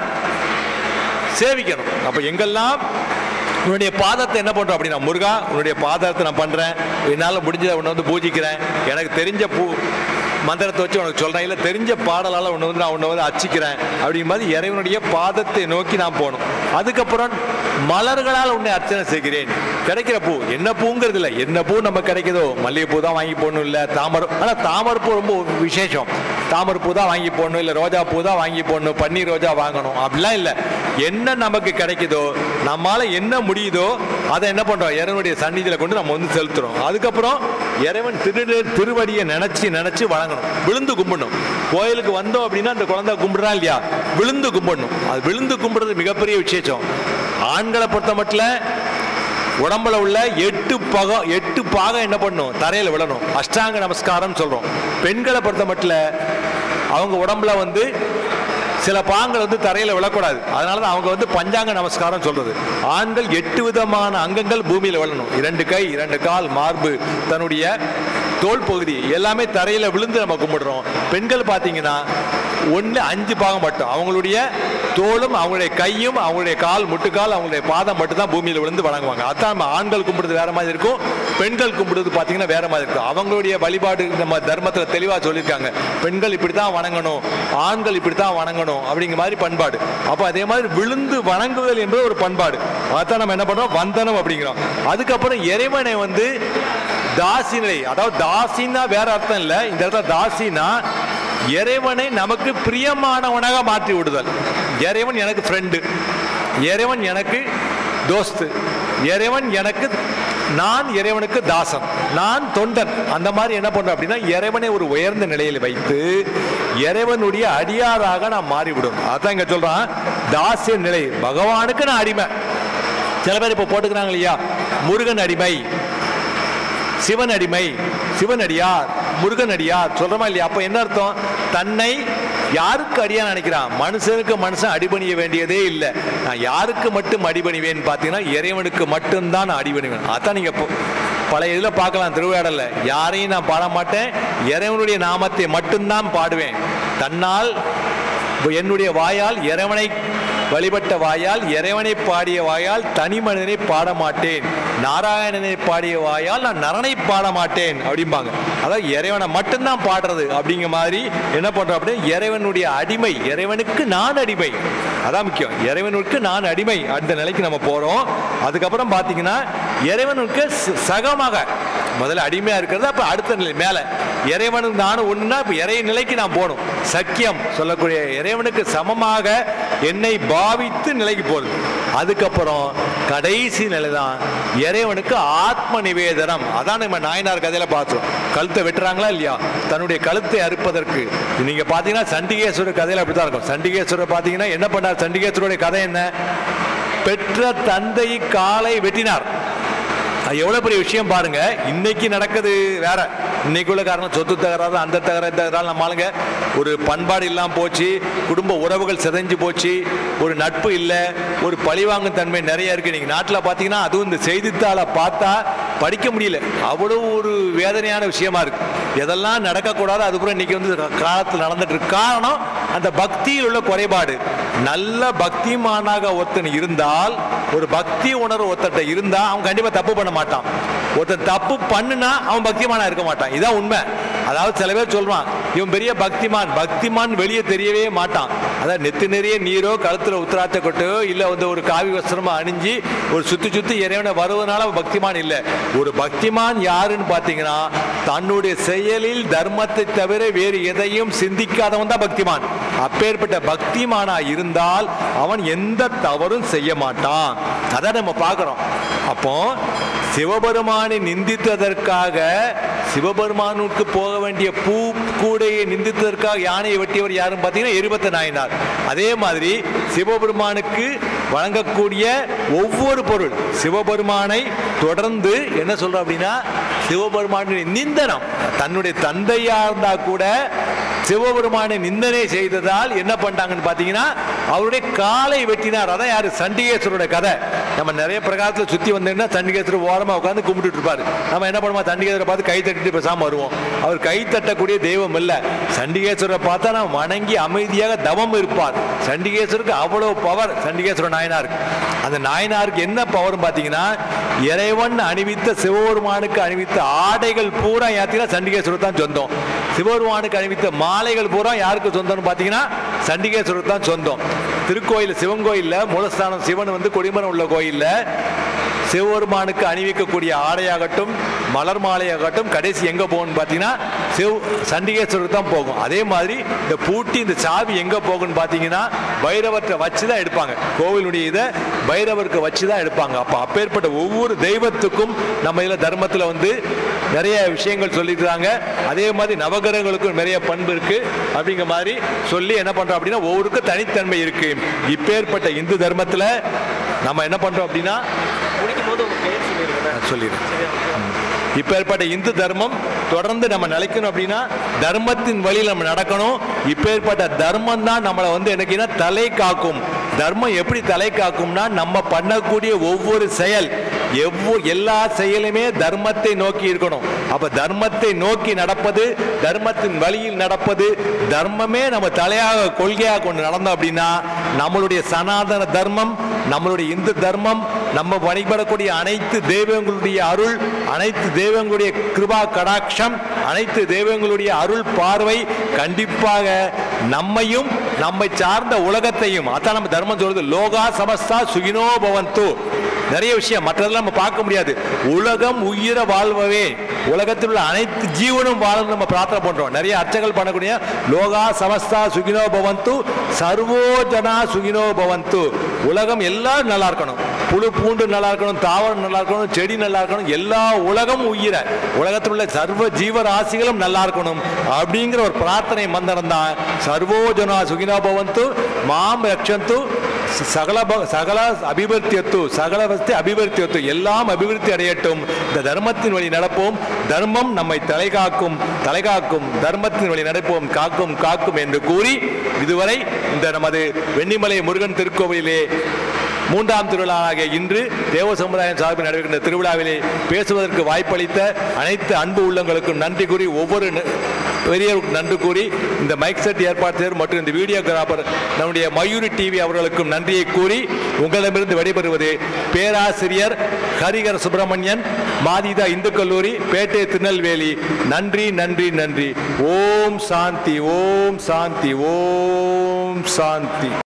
சேவிக்கணும். அப்ப எங்கெல்லாம் உன்னுடைய பாதத்தை என்ன பண்றோம் அப்படின்னா, முருகா உன்னுடைய பாதத்தை நான் பண்றேன், என்னால் முடிஞ்சதை உன்னை வந்து பூஜிக்கிறேன், எனக்கு தெரிஞ்ச பூ மந்திரத்தை வச்சு உனக்கு சொல்றேன், இல்லை தெரிஞ்ச பாடலால் ஒன்று வந்து நான் உன்னை வந்து அச்சிக்கிறேன் அப்படிங்கும் போது இறைவனுடைய பாதத்தை நோக்கி நான் போகணும். அதுக்கப்புறம் மலர்களால் உன்னை அர்ச்சனை செய்கிறேன். கிடைக்கிற பூ என்ன பூங்கிறது இல்லை, என்ன பூ நம்ம கிடைக்குதோ, மல்லிகைப்பூ தான் வாங்கி போடணும், இல்லை தாமரை, ஆனால் தாமரைப்பூ ரொம்ப விசேஷம், தாமரைப்பூ தான் வாங்கி போடணும், இல்லை ரோஜா பூ தான் வாங்கி போடணும், பன்னீர் ரோஜா வாங்கணும் அப்படிலாம் இல்லை. என்ன நமக்கு கிடைக்குதோ, நம்மளால என்ன முடியுதோ அதை என்ன பண்றோம், இறைவனுடைய சந்நிதியில கொண்டு நம்ம வந்து செலுத்துறோம். அதுக்கப்புறம் இறைவன் திரு திருவடியை நினைச்சு நினைச்சு வணங்கணும், விழுந்து கும்பிடணும். கோயிலுக்கு வந்தோம் அப்படின்னா அந்த குழந்தை கும்பிடுறா இல்லையா, விழுந்து கும்பிடணும். அது விழுந்து கும்பிடுறது மிகப்பெரிய விசேஷம். ஆண்களை பொறுத்த மட்டும் உடம்புல உள்ள எட்டு பகம் எட்டு பாகம் என்ன பண்ணும், தரையில் விழணும். அஷ்டாங்க நமஸ்காரம் சொல்றோம். பெண்களை பொறுத்த மட்டும் அவங்க உடம்புல வந்து சில பாகங்கள் வந்து தரையில் விழக்கூடாது. அதனால தான் அவங்க வந்து பஞ்சாங்க நமஸ்காரம் சொல்றது. ஆண்கள் எட்டு விதமான அங்கங்கள் பூமியில் விழணும். இரண்டு கை, இரண்டு கால், மார்பு, தன்னுடைய தோல் பகுதி எல்லாமே தரையில் விழுந்து நம்ம கும்பிடுறோம். பெண்கள் பார்த்தீங்கன்னா ஒன்று அஞ்சு பாகம் மட்டும், அவங்களுடைய தோளும் அவங்களுடைய கையும் அவங்களுடைய கால் முட்டுக்கால் அவங்களுடைய பாதம் மட்டும் தான் பூமியில் விழுந்து வணங்குவாங்க. அதான் நம்ம ஆண்கள் கும்பிடுறது வேற மாதிரி இருக்கும், பெண்கள் கும்பிடுறது பார்த்தீங்கன்னா வேற மாதிரி இருக்கும். அவங்களுடைய வழிபாடு நம்ம தர்மத்தில் தெளிவாக சொல்லியிருக்காங்க. பெண்கள் இப்படி தான் வணங்கணும், ஆண்கள் இப்படி தான் வணங்கணும் அப்படிங்கிற மாதிரி பண்பாடு. அப்போ அதே மாதிரி விழுந்து வணங்குதல் என்பது ஒரு பண்பாடு. அதான் நம்ம என்ன பண்ணுறோம், வந்தனம் அப்படிங்கிறோம். அதுக்கப்புறம் இறைவனை வந்து தாசி நிலை, அதாவது தாசின்னா வேற அர்த்தம் இல்லை, இந்த இடத்துல தாசினா இறைவனை நமக்கு பிரியமானவனாக மாற்றி விடுதல். இறைவன் எனக்கு ஃப்ரெண்டு, இறைவன் எனக்கு தோஸ்து, இறைவன் எனக்கு, நான் இறைவனுக்கு தாசன், நான் தொண்டன். அந்த மாதிரி என்ன பண்றோம் அப்படின்னா இறைவனை ஒரு உயர்ந்த நிலையில் வைத்து இறைவனுடைய அடியாராக நான் மாறிவிடும். அதான் இங்க சொல்றான் தாசிய நிலை. பகவானுக்கு நான் அடிமை. சில பேர் இப்ப போட்டுக்கிறாங்க இல்லையா, முருகன் அடிமை, சிவன் அடிமை, சிவன் அடியார், முருகன் அடியார் சொல்றமா இல்லையா? அப்ப என்ன அர்த்தம், தன்னை யாருக்கு அடியா நினைக்கிறான்? மனுஷனுக்கு மனுஷன் அடிபணிய வேண்டியதே இல்லை. நான் யாருக்கு மட்டும் அடிபணிவேன் பார்த்தீங்கன்னா இறைவனுக்கு மட்டும்தான் நான் அடிபணிவேன். அதான் நீங்க பழைய இதில் பார்க்கலாம், திருவிழாடல யாரையும் நான் பாட மாட்டேன், இறைவனுடைய நாமத்தை மட்டும்தான் பாடுவேன். தன்னால் என்னுடைய வாயால் இறைவனை வழிபட்ட வாயால், இறைவனை பாடிய வாயால் தனி மனிதனை பாட மாட்டேன், நாராயணனை பாடிய வாயால் நான் நரனை பாட மாட்டேன் அப்படிம்பாங்க. அதாவது இறைவனை மட்டும்தான் பாடுறது அப்படிங்கிற மாதிரி என்ன பண்றோம் அப்படின்னா இறைவனுடைய அடிமை, இறைவனுக்கு நான் அடிமை. அதான் முக்கியம், இறைவனுக்கு நான் அடிமை. அந்த நிலைக்கு நம்ம போறோம். அதுக்கப்புறம் பார்த்தீங்கன்னா இறைவனுக்கு சகமாக முதல்ல அடிமையா இருக்கிறது, அப்ப அடுத்த நிலை மேல இறைவனுக்கு நானும் ஒண்ணுன்னா இப்ப இறை நிலைக்கு நான் போகணும். சக்கியம் சொல்லக்கூடிய இறைவனுக்கு சமமாக என்னை பாவித்து நிலைக்கு போறது. அதுக்கப்புறம் கடைசி நிலைதான் இறைவனுக்கு ஆத்ம நிவேதனம். அதான் நம்ம நாயனார் கதையில பார்த்தோம். கழுத்தை வெட்டுறாங்களா இல்லையா, தன்னுடைய கழுத்தை அறுப்பதற்கு. நீங்க பாத்தீங்கன்னா சண்டிகேஸ்வரர் கதையில அப்படித்தான் இருக்கும். சண்டிகேஸ்வரர் பாத்தீங்கன்னா என்ன பண்ணார், சண்டிகேஸ்வருடைய கதை என்ன, பெற்ற தந்தை காலை வெட்டினார். எவ்வளவு பெரிய விஷயம் பாருங்க. இன்னைக்கு நடக்குது வேற, இன்னைக்கு உள்ள காரணம் சொத்து தகராறு, அந்த தகராறு தகராறு. நம்ம ஆளுங்க ஒரு பண்பாடு இல்லாமல் போச்சு, குடும்ப உறவுகள் சிதைஞ்சு போச்சு, ஒரு நட்பு இல்லை, ஒரு பழிவாங்கும் தன்மை நிறைய இருக்கு. நீங்க நாட்டில் பார்த்தீங்கன்னா அதுவும் இந்த செய்தித்தாளை பார்த்தா படிக்க முடியல, அவ்வளவு ஒரு வேதனையான விஷயமா இருக்கு. எதெல்லாம் நடக்கக்கூடாது அதுக்கப்புறம் இன்னைக்கு வந்து காலத்தில் நடந்துட்டு இருக்கு. காரணம் அந்த பக்தியில் உள்ள குறைபாடு. நல்ல பக்திமானாக ஒருத்தன் இருந்தால், ஒரு பக்தி உணர்வு ஒருத்தட்ட இருந்தா அவன் கண்டிப்பா தப்பு பண்ண மாட்டான். ஒருத்தன் தப்பு பண்ணுனா அவன் பக்திமானா இருக்க மாட்டான். இதான் உண்மை. அதாவது சில பேர் சொல்றான் இவன் பெரிய பக்திமான், பக்திமான் வெளியே தெரியவே மாட்டான். அதாவது நெத்து நிறைய நீரோ கழுத்துல உத்திராட்ச கொட்டையோ இல்ல வந்து ஒரு காவி வஸ்திரமா அணிஞ்சு ஒரு சுத்தி சுத்தி இறைவனை வருவதனால பக்திமான் இல்லை. ஒரு பக்திமான் யாருன்னு பாத்தீங்கன்னா தன்னுடைய செயலில் தர்மத்தை தவிர வேறு எதையும் சிந்திக்காதவன் தான் பக்திமான். அப்பேற்பட்ட பக்திமானா இருந்தால் அவன் எந்த தவறும் செய்ய மாட்டான். அதான் நம்ம பார்க்கிறோம். அப்போ சிவபெருமானை நிந்தித்ததற்காக, சிவபெருமானுக்கு போக வேண்டிய பூ கூடையை நிந்தித்ததற்காக யானையை வெட்டியவர் யாரும் பார்த்தீங்கன்னா எரிபத்த நாயனார். அதே மாதிரி சிவபெருமானுக்கு வழங்கக்கூடிய ஒவ்வொரு பொருள், சிவபெருமானை தொடர்ந்து என்ன சொல்ற அப்படின்னா சிவபெருமானுடைய நிந்தனம். தன்னுடைய தந்தையா இருந்தா கூட சிவபெருமானை நிந்தனை செய்ததால் என்ன பண்ணிட்டாங்கன்னு பாத்தீங்கன்னா அவருடைய காலை வெட்டினார். அதான் யாரு, சண்டிகேஸ்வரோட கதை. நம்ம நிறைய பிரகாரத்தில் சுத்தி வந்தோம்னா சண்டிகேஸ்வரர் ஓரமா உட்காந்து கும்பிட்டு இருப்பாரு. நம்ம என்ன பண்ணுவோம், சண்டிகேஸ்வரை பார்த்து கை தட்டிட்டு பேசாம வருவோம். அவர் கை தட்டக்கூடிய தெய்வம் இல்ல. சண்டிகேஸ்வரை பார்த்தா நான் வணங்கி அமைதியாக தவம் இருப்பார். சண்டிகேஸ்வருக்கு அவ்வளவு பவர் சண்டிகேஸ்வர நாயனாருக்கு. அந்த நாயனாருக்கு என்ன பவர் பாத்தீங்கன்னா இறைவன் அணிவித்த சிவபெருமானுக்கு அணிவித்த ஆடைகள் பூரா யாத்திரா சண்டிகேஸ்வரர் தான் சொந்தம். சிவபெருமானுக்கு அணிவித்த மாலைகள் பூரா யாருக்கு சொந்தம்னு பாத்தீங்கன்னா சண்டிகேஸ்வரர் தான் சொந்தம். திருக்கோயில் சிவன் கோயில்ல மூலஸ்தானம் சிவன் வந்து கொடிமரம் உள்ள கோயில்ல சிவபெருமானுக்கு அணிவிக்கக்கூடிய ஆடையாகட்டும் மலர் மாலையாகட்டும் கடைசி எங்க போகணும்னு பாத்தீங்கன்னா சிவ சண்டிகேஸ்வரர் தான் போகும். அதே மாதிரி இந்த பூட்டி இந்த சாவி எங்க போகும்னு பாத்தீங்கன்னா பைரவத்தை வச்சுதான் எடுப்பாங்க. கோவிலுடைய இதை பைரவருக்கு வச்சுதான் எடுப்பாங்க. அப்ப அப்பேற்பட்ட ஒவ்வொரு தெய்வத்துக்கும் நம்ம இதுல தர்மத்துல வந்து நிறைய விஷயங்கள் சொல்லிக்கிறாங்க. அதே மாதிரி நவகிரகங்களுக்கும் நிறைய பண்பு இருக்கு அப்படிங்கிற மாதிரி சொல்லி என்ன பண்றோம் அப்படின்னா ஒவ்வொருக்கும் தனித்தன்மை இருக்கு. இப்பேற்பட்ட இந்து தர்மத்துல நம்ம என்ன பண்றோம் அப்படின்னா
முடிக்கும் போது
சொல்லிடுறேன். இப்ப ஏற்பட்ட இந்து தர்மம் தொடர்ந்து நம்ம நிலைக்கணும் அப்படின்னா தர்மத்தின் வழியில் நம்ம நடக்கணும். இப்ப ஏற்பட்ட தர்மம் தான் நம்மளை வந்து என்னைக்குன்னா தலை காக்கும். தர்மம் எப்படி தலை காக்கும்னா நம்ம பண்ணக்கூடிய ஒவ்வொரு செயல் எவ்வளோ எல்லா செயலுமே தர்மத்தை நோக்கி இருக்கணும். அப்ப தர்மத்தை நோக்கி நடப்பது, தர்மத்தின் வழியில் நடப்பது, தர்மமே நம்ம தலையாக கொள்கையாக கொண்டு நடந்தோம் அப்படின்னா நம்மளுடைய சனாதன தர்மம், நம்மளுடைய இந்து தர்மம், நம்ம வழிபடக்கூடிய அனைத்து தெய்வங்களுடைய அருள், அனைத்து தெய்வங்களுடைய கிருபா கடாட்சம், அனைத்து தெய்வங்களுடைய அருள் பார்வை கண்டிப்பாக நம்மையும் நம்மை சார்ந்த உலகத்தையும், அதான் நம்ம தர்மம் சொல்றது, லோகா சமஸ்தா சுகினோ பவந்து. நிறைய விஷயம் மற்றதெல்லாம் நம்ம பார்க்க முடியாது. உலகம் உயிர வாழ்வவே, உலகத்தில் உள்ள அனைத்து ஜீவனும் வாழும் நம்ம பிரார்த்தனை பண்றோம். நிறைய அர்ச்சங்கள் பண்ணக்கூடிய லோகா சமஸ்தா சுகினோ பவந்து, சர்வோ ஜனா சுகினோ பவந்து. உலகம் எல்லாம் நல்லா இருக்கணும், புழு பூண்டு நல்லா இருக்கணும், தாவரம் நல்லா இருக்கணும், செடி நல்லா இருக்கணும், எல்லா உலகம் உயிர, உலகத்தில் உள்ள சர்வ ஜீவராசிகளும் நல்லா இருக்கணும் அப்படிங்கிற ஒரு பிரார்த்தனை மந்திரம் தான் சர்வோ ஜனா சுகினோ பவந்து மாம் ரக்ஷந்து சகல சகல அபிவிருத்தியத்து, சகல வஸ்து அபிவிருத்தியத்து, எல்லாம் அபிவிருத்தி அடையட்டும். இந்த தர்மத்தின் வழி நடப்போம், தர்மம் நம்மை தலை காக்கும், தலை காக்கும், தர்மத்தின் வழி நடப்போம், காக்கும் காக்கும் என்று கூறி இதுவரை இந்த நமது வெண்ணிமலை முருகன் திருக்கோவிலே மூன்றாம் திருவிழாவாக இன்று தேவ சமுதாயம் சார்பில் நடைபெறுகின்ற திருவிழாவிலே பேசுவதற்கு வாய்ப்பளித்த அனைத்து அன்பு உள்ளங்களுக்கும் நன்றி கூறி, ஒவ்வொரு பெரியவருக்கும் நன்றி கூறி, இந்த மைக் செட் ஏற்பாடு மற்றும் இந்த வீடியோகிராபர் நம்முடைய மயூரி டிவி அவர்களுக்கும் நன்றியை கூறி உங்களிடமிருந்து விடைபெறுவது பேராசிரியர் ஹரிகர சுப்பிரமணியன், மாதிதா இந்து கல்லூரி, பேட்டை, திருநெல்வேலி. நன்றி நன்றி நன்றி. ஓம் சாந்தி, ஓம் சாந்தி, ஓம் சாந்தி.